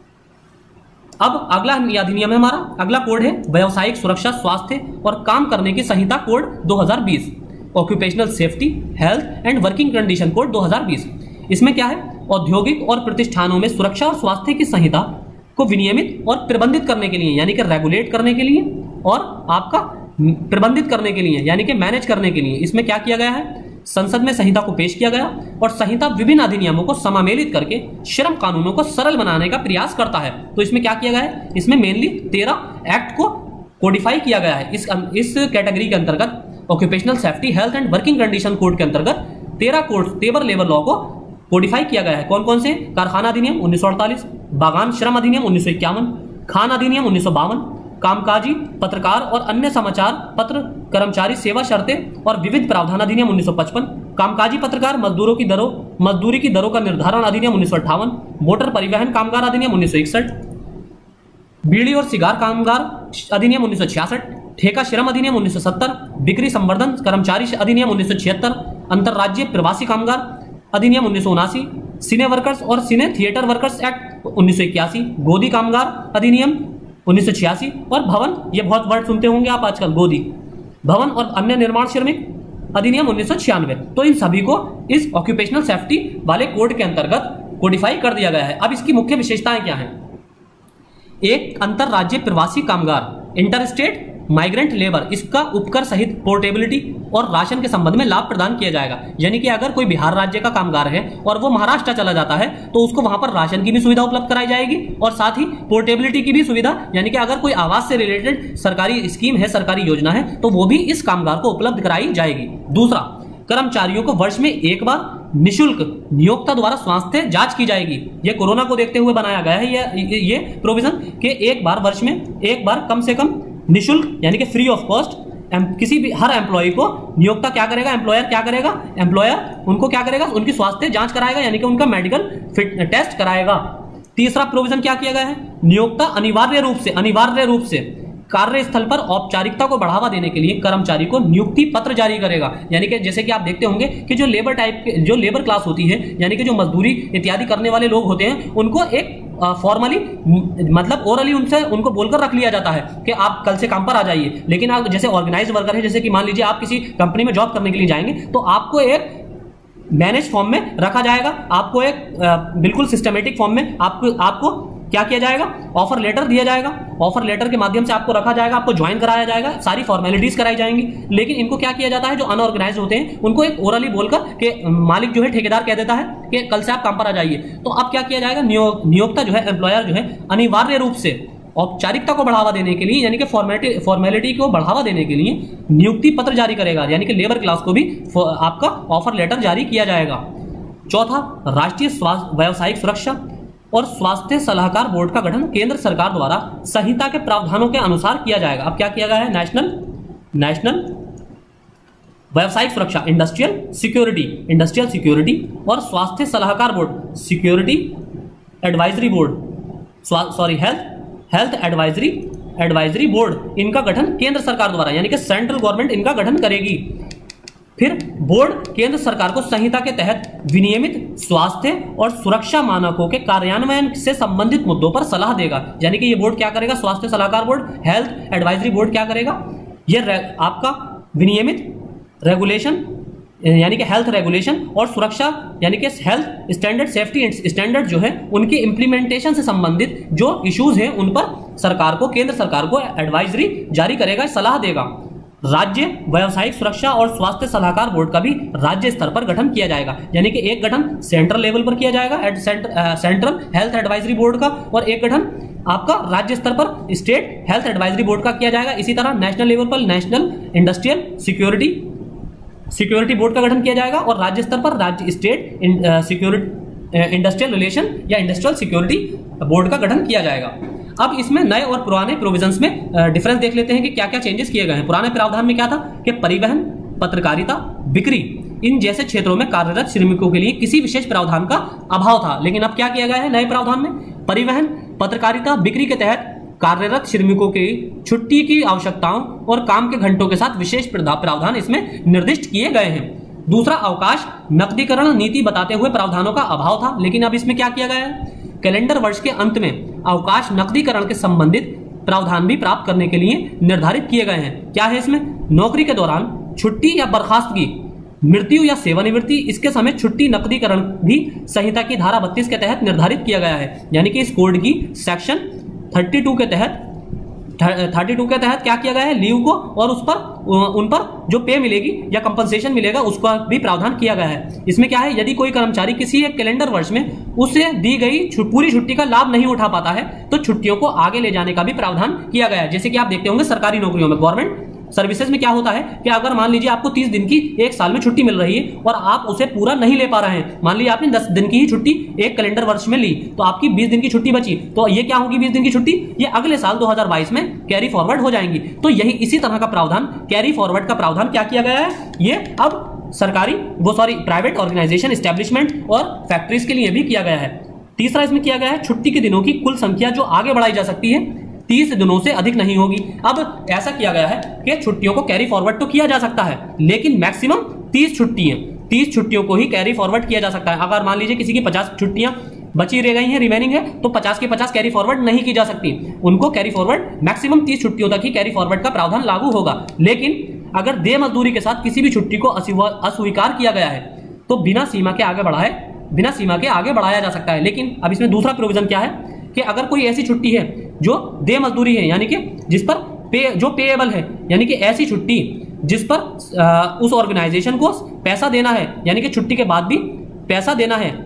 अब अगला अधिनियम है हमारा, अगला कोड है व्यावसायिक सुरक्षा स्वास्थ्य और काम करने की संहिता कोड दो हज़ार बीस, occupational safety health and working condition code दो हज़ार बीस। इसमें क्या है, औद्योगिक और प्रतिष्ठानों में सुरक्षा और स्वास्थ्य की संहिता को विनियमित और प्रबंधित करने के लिए, यानी कि रेगुलेट करने के लिए और आपका प्रबंधित करने के लिए, यानी कि मैनेज करने के लिए इसमें क्या किया गया है, संसद में संहिता को पेश किया गया और संहिता विभिन्न अधिनियमों को समामेलित करके श्रम कानूनों को सरल बनाने का प्रयास करता है। तो इसमें क्या किया गया है, इसमें मेनली तेरह एक्ट को कोडिफाई किया गया है। इस इस कैटेगरी के अंतर्गत occupational safety health and working condition code के अंतर्गत तेरह कोड तेवर लेबर लॉ को कोडिफाई किया गया है। कौन कौन से, कारखाना अधिनियम उन्नीस सौ अड़तालीस, बागान श्रम अधिनियम उन्नीस सौ इक्यावन, खान अधिनियम उन्नीस सौ बावन, कामकाजी पत्रकार और अन्य समाचार पत्र कर्मचारी सेवा शर्तें और विविध प्रावधान अधिनियम उन्नीस सौ पचपन, कामकाजी पत्रकार मजदूरों की दरों मजदूरी की दरों का निर्धारण अधिनियम उन्नीस सौ अट्ठावन, मोटर परिवहन कामगार अधिनियम उन्नीस सौ इकसठ, बीड़ी और सिगार कामगार अधिनियम उन्नीस सौ छियासठ, ठेका श्रम अधिनियम उन्नीस सौ सत्तर, बिक्री संवर्धन कर्मचारी अधिनियम उन्नीस सौ छिहत्तर, अंतर्राज्यीय प्रवासी कामगार अधिनियम उन्नीस सौ उनासी, सिने वर्कर्स और सिने थिएटर वर्कर्स एक्ट उन्नीस सौ इक्यासी, गोदी कामगार अधिनियम उन्नीस सौ छियासी और भवन, ये बहुत वर्ड सुनते होंगे आप आजकल, गोदी भवन और अन्य निर्माण श्रमिक अधिनियम उन्नीस सौ छियानवे। तो इन सभी को इस ऑक्यूपेशनल सेफ्टी वाले कोड के अंतर्गत कोडिफाई कर दिया गया है। अब इसकी मुख्य विशेषताएं क्या हैं, एक अंतरराज्यीय प्रवासी कामगार इंटर स्टेट माइग्रेंट लेबर, इसका उपकर सहित पोर्टेबिलिटी और राशन के संबंध में लाभ प्रदान किया जाएगा, यानी कि अगर कोई बिहार राज्य का कामगार है और वो महाराष्ट्र चला जाता है तो उसको वहां पर राशन की भी सुविधा उपलब्ध कराई जाएगी और साथ ही पोर्टेबिलिटी की भी सुविधा, यानी कि अगर कोई आवास से रिलेटेड सरकारी स्कीम है, सरकारी योजना है तो वो भी इस कामगार को उपलब्ध कराई जाएगी। दूसरा, कर्मचारियों को वर्ष में एक बार निशुल्क नियोक्ता द्वारा स्वास्थ्य जांच की जाएगी। यह कोरोना को देखते हुए बनाया गया है ये ये प्रोविजन कि एक बार वर्ष में एक बार कम से कम निशुल्क, यानी कि फ्री ऑफ कॉस्ट, किसी भी हर एम्प्लॉय को नियोक्ता क्या करेगा, एम्प्लॉयर क्या करेगा, एम्प्लॉयर उनको क्या करेगा, उनकी स्वास्थ्य जांच कराएगा, यानी कि उनका मेडिकल फिट टेस्ट कराएगा। तीसरा प्रोविजन क्या किया गया है, नियोक्ता अनिवार्य रूप से अनिवार्य रूप से कार्यस्थल पर औपचारिकता को बढ़ावा देने के लिए कर्मचारी को नियुक्ति पत्र जारी करेगा, यानी कि जैसे कि आप देखते होंगे कि जो लेबर टाइप के जो लेबर क्लास होती है, यानी कि जो मजदूरी इत्यादि करने वाले लोग होते हैं, उनको एक फॉर्मली मतलब ओरली उनसे उनको बोलकर रख लिया जाता है कि आप कल से काम पर आ जाइए। लेकिन आप जैसे ऑर्गेनाइज वर्कर है, जैसे कि मान लीजिए आप किसी कंपनी में जॉब करने के लिए जाएंगे तो आपको एक मैनेज फॉर्म में रखा जाएगा, आपको एक बिल्कुल सिस्टमेटिक फॉर्म में आपको आपको क्या किया जाएगा, ऑफर लेटर दिया जाएगा, ऑफर लेटर के माध्यम से आपको रखा जाएगा, आपको ज्वाइन कराया जाएगा, सारी फॉर्मेलिटीज कराई जाएंगी। लेकिन इनको क्या किया जाता है, जो अनऑर्गेनाइज होते हैं उनको एक ओरली बोलकर कि मालिक जो है ठेकेदार कह देता है कि कल से आप काम पर आ जाइए। तो अब क्या किया जाएगा, नियो, नियोक्ता जो है एम्प्लॉयर जो है अनिवार्य रूप से औपचारिकता को बढ़ावा देने के लिए यानी कि फॉर्मेलिटी फॉर्मेलिटी को बढ़ावा देने के लिए नियुक्ति पत्र जारी करेगा, यानी कि लेबर क्लास को भी आपका ऑफर लेटर जारी किया जाएगा। चौथा, राष्ट्रीय स्वास्थ्य व्यावसायिक सुरक्षा और स्वास्थ्य सलाहकार बोर्ड का गठन केंद्र सरकार द्वारा संहिता के प्रावधानों के अनुसार किया जाएगा। अब क्या किया गया है, नेशनल नेशनल व्यावसायिक सुरक्षा इंडस्ट्रियल सिक्योरिटी इंडस्ट्रियल सिक्योरिटी और स्वास्थ्य सलाहकार board security advisory board sorry health health advisory advisory board, इनका गठन केंद्र सरकार द्वारा यानी कि सेंट्रल गवर्नमेंट इनका गठन करेगी। फिर बोर्ड केंद्र सरकार को संहिता के तहत विनियमित स्वास्थ्य और सुरक्षा मानकों के कार्यान्वयन से संबंधित मुद्दों पर सलाह देगा, यानी कि ये बोर्ड क्या करेगा, स्वास्थ्य सलाहकार बोर्ड हेल्थ एडवाइजरी बोर्ड क्या करेगा, ये आपका विनियमित रेगुलेशन यानी कि हेल्थ रेगुलेशन और सुरक्षा यानी कि हेल्थ स्टैंडर्ड सेफ्टी स्टैंडर्ड जो है उनके इंप्लीमेंटेशन से संबंधित जो इश्यूज हैं उन पर सरकार को केंद्र सरकार को एडवाइजरी जारी करेगा, सलाह देगा। राज्य व्यावसायिक सुरक्षा और स्वास्थ्य सलाहकार बोर्ड का भी राज्य स्तर पर गठन किया जाएगा, यानी कि एक गठन सेंट्रल लेवल पर किया जाएगा at central health advisory board का, और एक गठन आपका राज्य स्तर पर स्टेट हेल्थ एडवाइजरी बोर्ड का किया जाएगा। इसी तरह नेशनल लेवल पर national industrial security security board का गठन किया जाएगा और राज्य स्तर पर राज्य स्टेट सिक्योरिटी इंडस्ट्रियल रिलेशन या इंडस्ट्रियल सिक्योरिटी बोर्ड का गठन किया जाएगा। अब इसमें नए और पुराने प्रोविजंस में डिफरेंस देख लेते हैं कि क्या क्या चेंजेस किए गए हैं। पुराने प्रावधान में क्या था कि परिवहन, पत्रकारिता, बिक्री इन जैसे क्षेत्रों में कार्यरत श्रमिकों के लिए किसी विशेष प्रावधान का अभाव था, लेकिन अब क्या किया गया है नए प्रावधान में, परिवहन, पत्रकारिता, बिक्री के तहत कार्यरत श्रमिकों की छुट्टी की आवश्यकताओं और काम के घंटों के साथ विशेष प्रावधान इसमें निर्दिष्ट किए गए हैं। दूसरा, अवकाश नकदीकरण नीति बताते हुए प्रावधानों का अभाव था, लेकिन अब इसमें क्या किया गया है, कैलेंडर वर्ष के अंत में अवकाश नकदीकरण के संबंधित प्रावधान भी प्राप्त करने के लिए निर्धारित किए गए हैं। क्या है इसमें, नौकरी के दौरान छुट्टी या बर्खास्तगी, मृत्यु या सेवानिवृत्ति, इसके समय छुट्टी नकदीकरण भी संहिता की धारा बत्तीस के तहत निर्धारित किया गया है, यानी कि इस कोड की सेक्शन बत्तीस के तहत बत्तीस के तहत क्या किया गया है, लीव को और उस पर उन पर जो पे मिलेगी या कंपनसेशन मिलेगा उसका भी प्रावधान किया गया है। इसमें क्या है, यदि कोई कर्मचारी किसी एक कैलेंडर वर्ष में उसे दी गई छु, पूरी छुट्टी का लाभ नहीं उठा पाता है तो छुट्टियों को आगे ले जाने का भी प्रावधान किया गया है। जैसे कि आप देखते होंगे सरकारी नौकरियों में, गवर्नमेंट सर्विसेज में क्या होता है कि अगर मान लीजिए आपको तीस दिन की एक साल में छुट्टी मिल रही है और आप उसे पूरा नहीं ले पा रहे हैं, मान लीजिए आपने दस दिन की ही छुट्टी एक कैलेंडर वर्ष में ली तो आपकी बीस दिन की छुट्टी बची, तो ये क्या होगी, बीस दिन की छुट्टी ये अगले साल दो हज़ार बाईस में कैरी फॉरवर्ड हो जाएंगी। तो यही इसी तरह का प्रावधान, कैरी फॉरवर्ड का प्रावधान क्या किया गया है, ये अब सरकारी वो सॉरी प्राइवेट ऑर्गेनाइजेशन, एस्टेब्लिशमेंट और फैक्ट्रीज के लिए भी किया गया है। तीसरा इसमें किया गया है, छुट्टी के दिनों की कुल संख्या जो आगे बढ़ाई जा सकती है तीस दिनों से अधिक नहीं होगी। अब ऐसा किया गया है कि छुट्टियों को कैरी फॉरवर्ड तो किया जा सकता है, लेकिन मैक्सिमम तीस छुट्टियां तीस छुट्टियों को ही कैरी फॉरवर्ड किया जा सकता है। अगर मान लीजिए किसी की पचास छुट्टियां बची रह गई हैं, रिमेनिंग है, तो पचास के पचास कैरी फॉरवर्ड नहीं की जा सकती, उनको कैरी फॉरवर्ड मैक्सिमम तीस छुट्टियों तक ही कैरी फॉरवर्ड का प्रावधान लागू होगा। लेकिन अगर देय मजदूरी के साथ किसी भी छुट्टी को अस्वीकार किया गया है तो बिना सीमा के आगे बढ़ाए बिना सीमा के आगे बढ़ाया जा सकता है। लेकिन अब इसमें दूसरा प्रोविजन क्या है कि अगर कोई ऐसी छुट्टी है जो देय मजदूरी है, यानी कि जिस पर पे जो पेएबल है, यानी कि ऐसी छुट्टी जिस पर आ, उस ऑर्गेनाइजेशन को पैसा देना है, यानी कि छुट्टी के बाद भी पैसा देना है,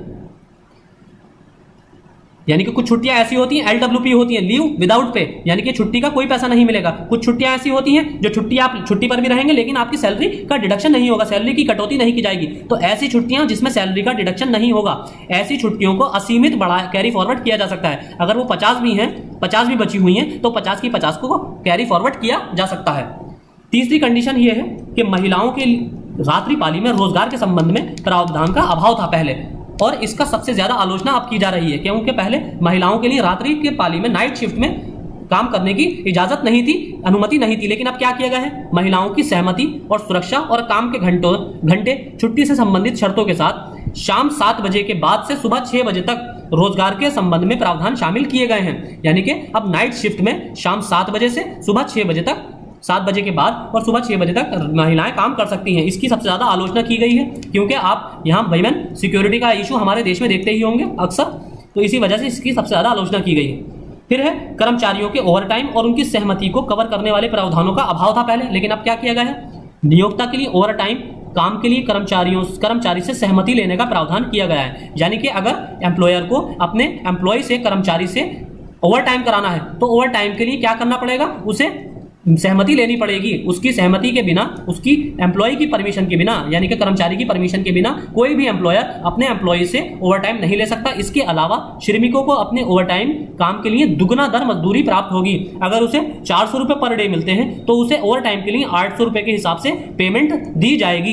यानी कि कुछ छुट्टियां ऐसी होती हैं एलडब्ल्यूपी होती हैं, लीव विदाउट पे, यानी कि छुट्टी का कोई पैसा नहीं मिलेगा। कुछ छुट्टियां ऐसी होती हैं जो छुट्टी आप छुट्टी पर भी रहेंगे लेकिन आपकी सैलरी का डिडक्शन नहीं होगा, सैलरी की कटौती नहीं की जाएगी। तो ऐसी छुट्टियां जिसमें सैलरी का डिडक्शन नहीं होगा, ऐसी छुट्टियों को असीमित बढ़ा कैरी फॉरवर्ड किया जा सकता है। अगर वो पचास भी हैं पचास भी बची हुई हैं तो पचास की पचास को कैरी फॉरवर्ड किया जा सकता है। तीसरी कंडीशन ये है कि महिलाओं के रात्रि पाली में रोजगार के संबंध में प्रावधान का अभाव था पहले, और इसका सबसे ज्यादा आलोचना अब की जा रही है क्योंकि पहले महिलाओं के लिए रात्रि के पाली में नाइट शिफ्ट में काम करने की इजाजत नहीं थी, अनुमति नहीं थी। लेकिन अब क्या किया गया है, महिलाओं की सहमति और सुरक्षा और काम के घंटों घंटे छुट्टी से संबंधित शर्तों के साथ शाम सात बजे के बाद से सुबह छह बजे तक रोजगार के संबंध में प्रावधान शामिल किए गए हैं। यानी कि अब नाइट शिफ्ट में शाम सात बजे से सुबह छह बजे तक सात बजे के बाद और सुबह छह बजे तक महिलाएं काम कर सकती हैं। इसकी सबसे ज्यादा आलोचना की गई है क्योंकि आप यहाँ वुमेन सिक्योरिटी का इशू हमारे देश में देखते ही होंगे अक्सर, तो इसी वजह से इसकी सबसे ज्यादा आलोचना की गई है। फिर है कर्मचारियों के ओवरटाइम और उनकी सहमति को कवर करने वाले प्रावधानों का अभाव था पहले, लेकिन अब क्या किया गया है, नियोक्ता के लिए ओवरटाइम काम के लिए कर्मचारियों कर्मचारी से सहमति लेने का प्रावधान किया गया है। यानी कि अगर एम्प्लॉयर को अपने एम्प्लॉय से कर्मचारी से ओवर टाइम कराना है तो ओवर टाइम के लिए क्या करना पड़ेगा, उसे सहमति लेनी पड़ेगी। उसकी सहमति के बिना, उसकी एम्प्लॉय की परमिशन के बिना, यानी कि कर्मचारी की परमिशन के बिना कोई भी एम्प्लॉयर अपने एम्प्लॉय से ओवरटाइम नहीं ले सकता। इसके अलावा श्रमिकों को अपने ओवरटाइम काम के लिए दुगना दर मजदूरी प्राप्त होगी। अगर उसे चार सौ रुपए पर डे मिलते हैं तो उसे ओवरटाइम के लिए आठ सौ रुपए के हिसाब से पेमेंट दी जाएगी।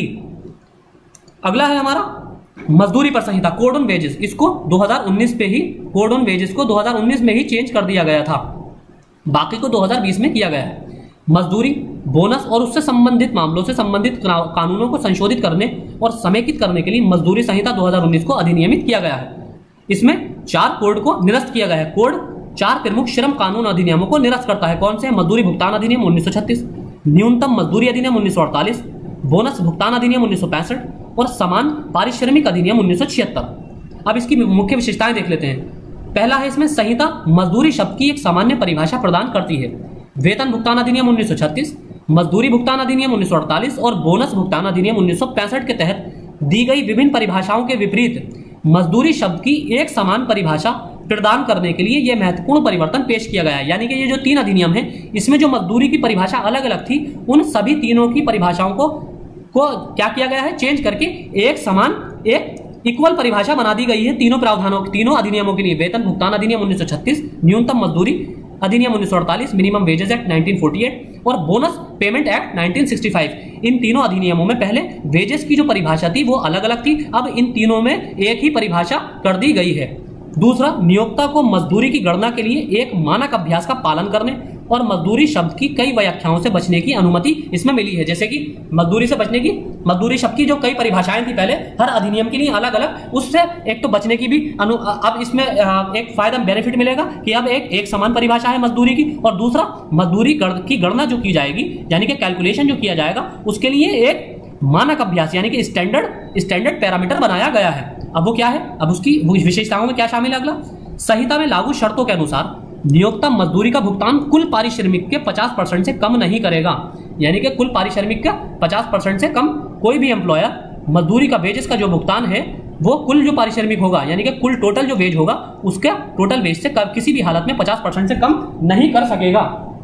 अगला है हमारा मजदूरी पर संहिता, कोड ऑन वेजेस। इसको दो हज़ार उन्नीस पे ही, कोड ऑन वेजेस को दो हज़ार उन्नीस में ही चेंज कर दिया गया था, बाकी को दो हज़ार बीस में किया गया है। मजदूरी, बोनस और उससे संबंधित मामलों से संबंधित कानूनों को संशोधित करने और समेकित करने के लिए मजदूरी संहिता दो हज़ार उन्नीस को अधिनियमित किया गया है। इसमें चार कोड को निरस्त किया गया है। कोड चार प्रमुख श्रम कानून अधिनियमों को निरस्त करता है। कौन से? मजदूरी भुगतान अधिनियम उन्नीस सौ छत्तीस, न्यूनतम मजदूरी अधिनियम उन्नीस सौ अड़तालीस, बोनस भुगतान अधिनियम उन्नीस सौ पैंसठ और समान पारिश्रमिक अधिनियम उन्नीस सौ छिहत्तर। अब इसकी मुख्य विशेषताएं देख लेते हैं। पहला है, इसमें संहिता मजदूरी शब्द की एक सामान्य परिभाषा प्रदान करती है। वेतन भुगतान अधिनियम उन्नीस सौ छत्तीस, मजदूरी भुगतान अधिनियम उन्नीस सौ अड़तालीस और बोनस भुगतान अधिनियम उन्नीस सौ पैंसठ के तहत दी गई विभिन्न परिभाषाओं के विपरीत मजदूरी शब्द की एक समान परिभाषा प्रदान करने के लिए यह महत्वपूर्ण परिवर्तन पेश किया गया है। यानी कि ये जो तीन अधिनियम है, इसमें जो मजदूरी की परिभाषा अलग अलग थी, उन सभी तीनों की परिभाषाओं को को क्या किया गया है, चेंज करके एक समान, एक इक्वल परिभाषा बना दी गई है तीनों प्रावधानों, तीनों अधिनियमों के लिए। वेतन भुगतान अधिनियम उन्नीस सौ छत्तीस, न्यूनतम मजदूरी अधिनियम उन्नीस सौ अड़तालीस, minimum wages act nineteen forty eight और bonus payment act nineteen sixty five. इन तीनों अधिनियमों में पहले वेजेस की जो परिभाषा थी वो अलग अलग थी, अब इन तीनों में एक ही परिभाषा कर दी गई है। दूसरा, नियोक्ता को मजदूरी की गणना के लिए एक मानक अभ्यास का पालन करने और मजदूरी शब्द की कई व्याख्याओं से बचने की अनुमति इसमें मिली है। जैसे कि मजदूरी से बचने की, मजदूरी शब्द की जो कई परिभाषाएं थी पहले हर अधिनियम के लिए अलग अलग, उससे एक तो बचने की भी अनु अब इसमें एक फायदा बेनिफिट मिलेगा कि अब एक एक समान परिभाषा है मजदूरी की, और दूसरा मजदूरी की गणना जो की जाएगी, यानी कि कैलकुलेशन जो किया जाएगा, उसके लिए एक मानक अभ्यास यानी कि स्टैंडर्ड स्टैंडर्ड पैरामीटर बनाया गया है। अब वो क्या है, अब उसकी विशेषताओं में क्या शामिल है? अगला, संहिता में लागू शर्तों के अनुसार नियोक्ता मजदूरी का भुगतान कुल पारिश्रमिक के पचास परसेंट से कम नहीं करेगा। यानी कि कुल पारिश्रमिक का पचास परसेंट से कम कोई भी एम्प्लॉयर मजदूरी का वेजेस का जो भुगतान है वो कुल जो पारिश्रमिक होगा, यानी कि कुल टोटल जो वेज होगा, उसके टोटल वेज से किसी भी हालत में पचास परसेंट से कम नहीं कर सकेगा।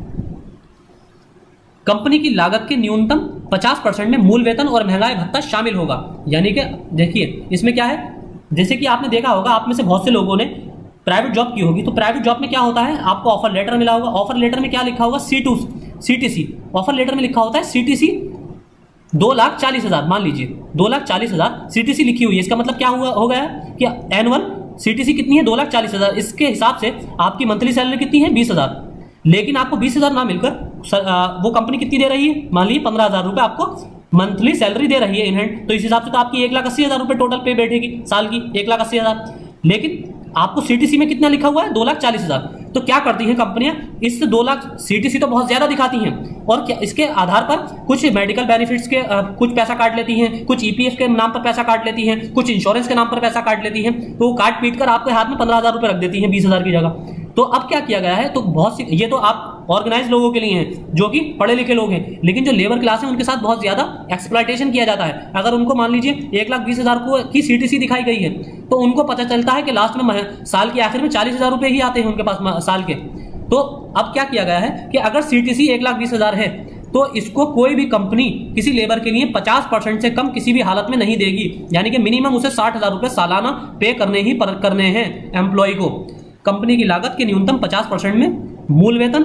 कंपनी की लागत के न्यूनतम पचास परसेंट में मूल वेतन और महंगाई भत्ता शामिल होगा। यानी कि देखिए इसमें क्या है, जैसे कि आपने देखा होगा, आप में से बहुत से लोगों ने प्राइवेट जॉब की होगी, तो प्राइवेट जॉब में क्या होता है, आपको ऑफर लेटर मिला होगा, ऑफर लेटर में क्या लिखा होगा, C to C T C, offer letter में लिखा होता है सी टी सी दो लाख चालीस हजार, मान लीजिए दो लाख चालीस हजार सी टी सी लिखी हुई है। इसका मतलब क्या हुआ हो गया कि एनुअल सी टी सी कितनी है, दो लाख चालीस हजार। इसके हिसाब से आपकी मंथली सैलरी कितनी है, बीस हजार। लेकिन आपको बीस हजार ना मिलकर वो कंपनी कितनी दे रही है, मान लीजिए पंद्रह हजार रुपए आपको मंथली सैलरी दे रही है इन हैंड, तो इस हिसाब से तो आपकी एक लाख अस्सी हजार रुपए टोटल पे बैठेगी साल की, एक लाख अस्सी हजार। लेकिन आपको सीटीसी में कितना लिखा हुआ है, दो लाख चालीस हजार। तो क्या करती हैं कंपनियां, इससे दो लाख सीटीसी तो बहुत ज्यादा दिखाती हैं, और क्या इसके आधार पर कुछ मेडिकल बेनिफिट्स के आ, कुछ पैसा काट लेती हैं, कुछ ईपीएफ के नाम पर पैसा काट लेती हैं, कुछ इंश्योरेंस के नाम पर पैसा काट लेती हैं। तो वो काट पीट कर आपके हाथ में पंद्रह हजार रुपए रख देती हैं बीस हजार की जगह। तो अब क्या किया गया है, तो बहुत सी, ये तो आप ऑर्गेनाइज लोगों के लिए हैं जो कि पढ़े लिखे लोग हैं, लेकिन जो लेबर क्लास है उनके साथ बहुत ज्यादा एक्सप्लॉयटेशन किया जाता है। अगर उनको मान लीजिए एक लाख बीस हजार को की सीटीसी दिखाई गई है, तो उनको पता चलता है कि लास्ट में साल के आखिर में चालीस हजार रुपए ही आते हैं उनके पास साल के। तो अब क्या किया गया है कि अगर सीटीसी एक लाख बीस हजार है, तो इसको कोई भी कंपनी किसी लेबर के लिए पचास परसेंट से कम किसी भी हालत में नहीं देगी। यानी कि मिनिमम उसे साठ हजार रुपए सालाना पे करने ही पर करने हैं एम्प्लॉय को। कंपनी की लागत के न्यूनतम पचास परसेंट में मूल वेतन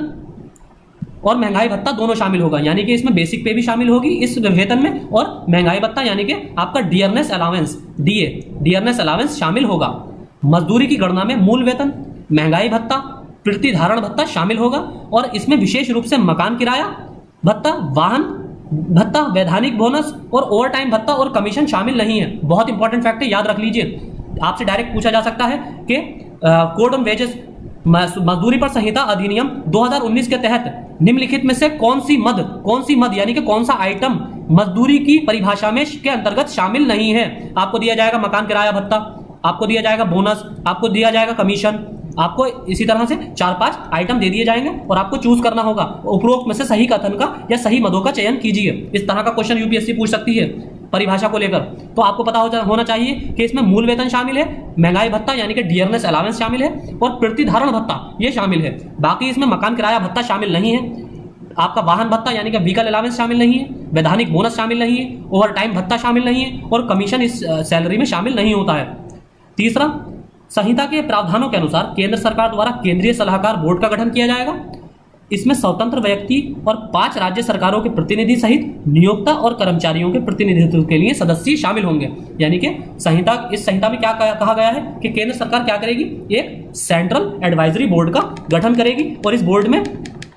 और महंगाई भत्ता दोनों शामिल होगा। यानी कि इसमें बेसिक पे भी शामिल होगी इस वेतन में, और महंगाई भत्ता यानी कि आपका dearness allowance, DA dearness allowance शामिल होगा। मजदूरी की गणना में मूल वेतन, महंगाई भत्ता, प्रतिधारण भत्ता शामिल होगा, और इसमें विशेष रूप से मकान किराया भत्ता, वाहन भत्ता, वैधानिक बोनस और ओवर टाइम भत्ता और कमीशन शामिल नहीं है। बहुत इंपॉर्टेंट फैक्ट है, याद रख लीजिए। आपसे डायरेक्ट पूछा जा सकता है कि कोड ऑन वेजेस मजदूरी पर संहिता अधिनियम दो हज़ार उन्नीस के तहत निम्नलिखित में से कौन सी मद कौन सी मद यानी कि कौन सा आइटम मजदूरी की परिभाषा में के अंतर्गत शामिल नहीं है। आपको दिया जाएगा मकान किराया भत्ता, आपको दिया जाएगा बोनस, आपको दिया जाएगा कमीशन, आपको इसी तरह से चार पांच आइटम दे दिए जाएंगे और आपको चूज करना होगा। उपरोक्त में से सही कथन का या सही मदों का चयन कीजिए। इस तरह का क्वेश्चन यूपीएससी पूछ सकती है। परिभाषा को लेकर, तो आपको पता हो होना चाहिए कि इसमें मूल वेतन शामिल है, महंगाई भत्ता यानी कि डियरनेस अलावेंस शामिल है, और प्रतिधारण भत्ता ये शामिल है। बाकी इसमें मकान किराया भत्ता शामिल नहीं है, आपका वाहन भत्ता यानी कि व्हीकल अलावेंस शामिल नहीं है, वैधानिक बोनस शामिल नहीं है, ओवर टाइम भत्ता शामिल नहीं है, और कमीशन इस सैलरी में शामिल नहीं होता है। तीसरा, संहिता के प्रावधानों के अनुसार केंद्र सरकार द्वारा केंद्रीय सलाहकार बोर्ड का गठन किया जाएगा। इसमें स्वतंत्र व्यक्ति और पांच राज्य सरकारों के प्रतिनिधि सहित नियोक्ता और कर्मचारियों के प्रतिनिधित्व के लिए सदस्य शामिल होंगे। यानी कि संहिता इस संहिता में क्या कहा गया है कि केंद्र सरकार क्या करेगी, एक सेंट्रल एडवाइजरी बोर्ड का गठन करेगी, और इस बोर्ड में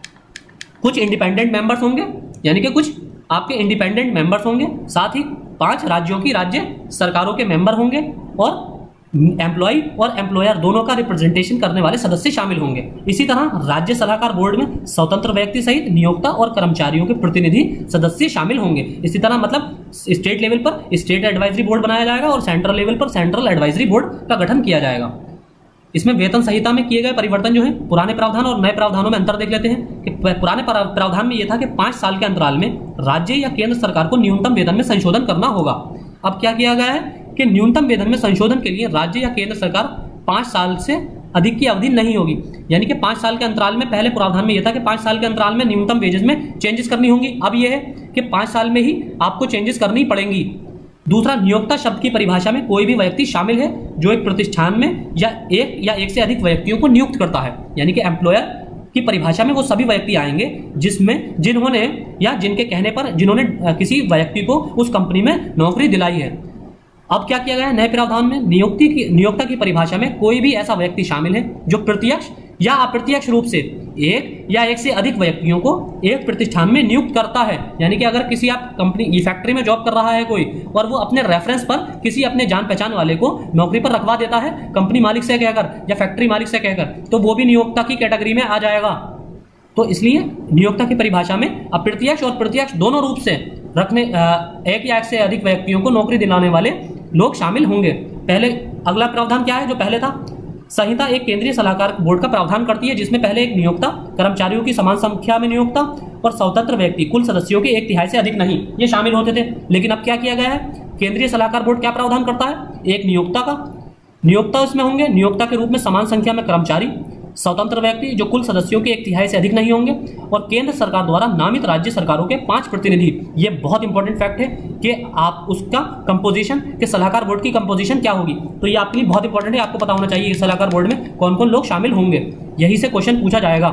कुछ इंडिपेंडेंट मेंबर्स होंगे, यानी कि कुछ आपके इंडिपेंडेंट मेंबर्स होंगे, साथ ही पांच राज्यों की राज्य सरकारों के मेंबर होंगे, और एम्प्लॉय और एम्प्लॉयर दोनों का रिप्रेजेंटेशन करने वाले सदस्य शामिल होंगे। इसी तरह राज्य सलाहकार बोर्ड में स्वतंत्र व्यक्ति सहित नियोक्ता और कर्मचारियों के प्रतिनिधि सदस्य शामिल होंगे। इसी तरह मतलब स्टेट लेवल पर स्टेट एडवाइजरी बोर्ड बनाया जाएगा और सेंट्रल लेवल पर सेंट्रल एडवाइजरी बोर्ड का गठन किया जाएगा। इसमें वेतन संहिता में किए गए परिवर्तन जो है, पुराने प्रावधान और नए प्रावधानों में अंतर देख लेते हैं कि पुराने प्रावधान में यह था कि पांच साल के अंतराल में राज्य या केंद्र सरकार को न्यूनतम वेतन में संशोधन करना होगा। अब क्या किया गया है कि न्यूनतम वेतन में संशोधन के लिए राज्य या केंद्र सरकार पांच साल से अधिक की अवधि नहीं होगी, यानी कि पांच साल के अंतराल में, पहले प्रावधान में यह था कि पांच साल के अंतराल में न्यूनतम वेजेस में चेंजेस करनी होंगी, अब यह है कि पांच साल में ही आपको चेंजेस करनी पड़ेंगी। दूसरा, नियोक्ता शब्द की परिभाषा में कोई भी व्यक्ति शामिल है जो एक प्रतिष्ठान में या एक या एक से अधिक व्यक्तियों को नियुक्त करता है, यानी कि एम्प्लॉयर की परिभाषा में वो सभी व्यक्ति आएंगे जिसमें जिन्होंने या जिनके कहने पर जिन्होंने किसी व्यक्ति को उस कंपनी में नौकरी दिलाई है। अब क्या किया गया है नए प्रावधान में, नियुक्ति की नियोक्ता की परिभाषा में कोई भी ऐसा व्यक्ति शामिल है जो प्रत्यक्ष या अप्रत्यक्ष रूप से एक या एक से अधिक व्यक्तियों को एक प्रतिष्ठान में नियुक्त करता है। यानी कि अगर किसी आप कंपनी फैक्ट्री में जॉब कर रहा है कोई, और वो अपने रेफरेंस पर किसी अपने जान पहचान वाले को नौकरी पर रखवा देता है कंपनी मालिक से कहकर या फैक्ट्री मालिक से कहकर, तो वो भी नियोक्ता की कैटेगरी में आ जाएगा। तो इसलिए नियोक्ता की परिभाषा में अप्रत्यक्ष और प्रत्यक्ष दोनों रूप से रखने एक या एक से अधिक व्यक्तियों को नौकरी दिलाने वाले लोग शामिल होंगे। पहले अगला प्रावधान क्या है जो पहले था, संहिता एक केंद्रीय सलाहकार बोर्ड का प्रावधान करती है जिसमें पहले एक नियोक्ता, कर्मचारियों की समान संख्या में नियोक्ता और स्वतंत्र व्यक्ति कुल सदस्यों के एक तिहाई से अधिक नहीं ये शामिल होते थे। लेकिन अब क्या किया गया है, केंद्रीय सलाहकार बोर्ड क्या प्रावधान करता है, एक नियोक्ता का नियोक्ता उसमें होंगे, नियोक्ता के रूप में समान संख्या में कर्मचारी, स्वतंत्र व्यक्ति जो कुल सदस्यों के एक तिहाई से अधिक नहीं होंगे, और केंद्र सरकार द्वारा नामित राज्य सरकारों के पांच प्रतिनिधि। ये बहुत इंपॉर्टेंट फैक्ट है कि आप उसका कंपोजिशन के सलाहकार बोर्ड की कंपोजिशन क्या होगी, तो ये आपके लिए बहुत इंपॉर्टेंट है, आपको पता होना चाहिए इस सलाहकार बोर्ड में कौन कौन लोग शामिल होंगे, यही से क्वेश्चन पूछा जाएगा।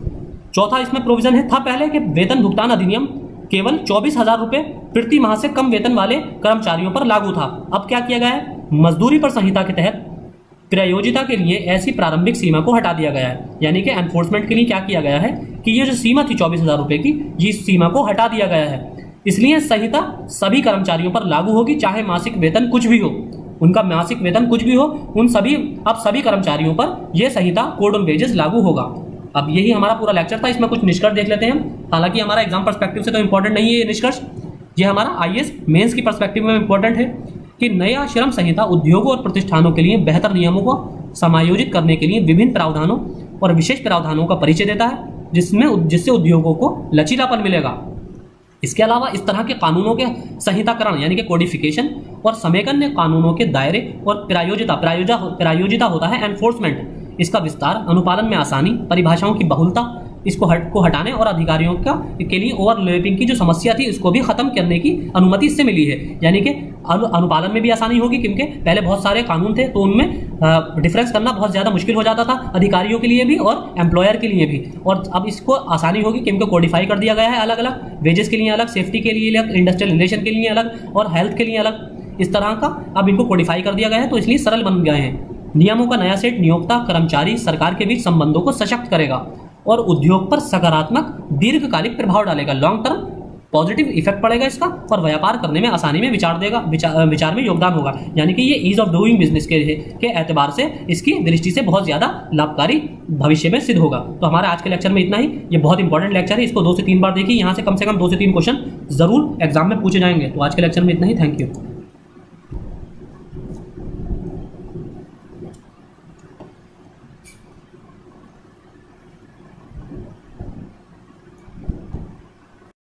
चौथा इसमें प्रोविजन है था पहले कि वेतन भुगतान अधिनियम केवल चौबीस हजार रुपए प्रति माह से कम वेतन वाले कर्मचारियों पर लागू था। अब क्या किया गया है, मजदूरी पर संहिता के तहत प्रयोजिता के लिए ऐसी प्रारंभिक सीमा को हटा दिया गया है। यानी कि एनफोर्समेंट के लिए क्या किया गया है कि ये जो सीमा थी चौबीस हजार रुपए की, ये सीमा को हटा दिया गया है। इसलिए संहिता सभी कर्मचारियों पर लागू होगी, चाहे मासिक वेतन कुछ भी हो, उनका मासिक वेतन कुछ भी हो, उन सभी अब सभी कर्मचारियों पर यह संहिता कोड ऑन वेजेस लागू होगा। अब यही हमारा पूरा लेक्चर था, इसमें कुछ निष्कर्ष देख लेते हैं। हालांकि हमारा एग्जाम पर्सपेक्टिव से तो इंपॉर्टेंट नहीं है ये निष्कर्ष, ये हमारा आईएएस मेंस की पर्सपेक्टिव में इंपॉर्टेंट है कि नया श्रम संहिता उद्योगों और प्रतिष्ठानों के लिए बेहतर नियमों को समायोजित करने के लिए विभिन्न प्रावधानों और विशेष प्रावधानों का परिचय देता है, जिसमें जिससे उद्योगों को लचीलापन मिलेगा। इसके अलावा इस तरह के कानूनों के संहिताकरण यानी कि कोडिफिकेशन और समेकन कानूनों के दायरे और प्रायोजिता प्रायोजा प्रायोजिता होता है एनफोर्समेंट। इसका विस्तार, अनुपालन में आसानी, परिभाषाओं की बहुलता, इसको हट को हटाने और अधिकारियों का के लिए ओवरलैपिंग की जो समस्या थी इसको भी खत्म करने की अनुमति इससे मिली है। यानी कि अनु, अनुपालन में भी आसानी होगी, क्योंकि पहले बहुत सारे कानून थे तो उनमें डिफरेंस करना बहुत ज़्यादा मुश्किल हो जाता था अधिकारियों के लिए भी और एम्प्लॉयर के लिए भी, और अब इसको आसानी होगी क्योंकि कोडिफाई कर दिया गया है अलग अलग, वेजेस के लिए अलग, सेफ्टी के लिए अलग, इंडस्ट्रियल रिलेशन के लिए अलग और हेल्थ के लिए अलग, इस तरह का अब इनको कोडिफाई कर दिया गया है, तो इसलिए सरल बन गए हैं। नियमों का नया सेट नियोक्ता, कर्मचारी, सरकार के बीच संबंधों को सशक्त करेगा और उद्योग पर सकारात्मक दीर्घकालिक प्रभाव डालेगा, लॉन्ग टर्म पॉजिटिव इफेक्ट पड़ेगा इसका, और व्यापार करने में आसानी में विचार देगा विचार, विचार में योगदान होगा। यानी कि ये ईज ऑफ डूइंग बिजनेस के के एतबार से इसकी दृष्टि से बहुत ज़्यादा लाभकारी भविष्य में सिद्ध होगा। तो हमारे आज के लेक्चर में इतना ही, ये बहुत इंपॉर्टेंट लेक्चर है, इसको दो से तीन बार देखिए, यहाँ से कम से कम दो से तीन क्वेश्चन जरूर एग्जाम में पूछे जाएंगे। तो आज के लेक्चर में इतना ही, थैंक यू।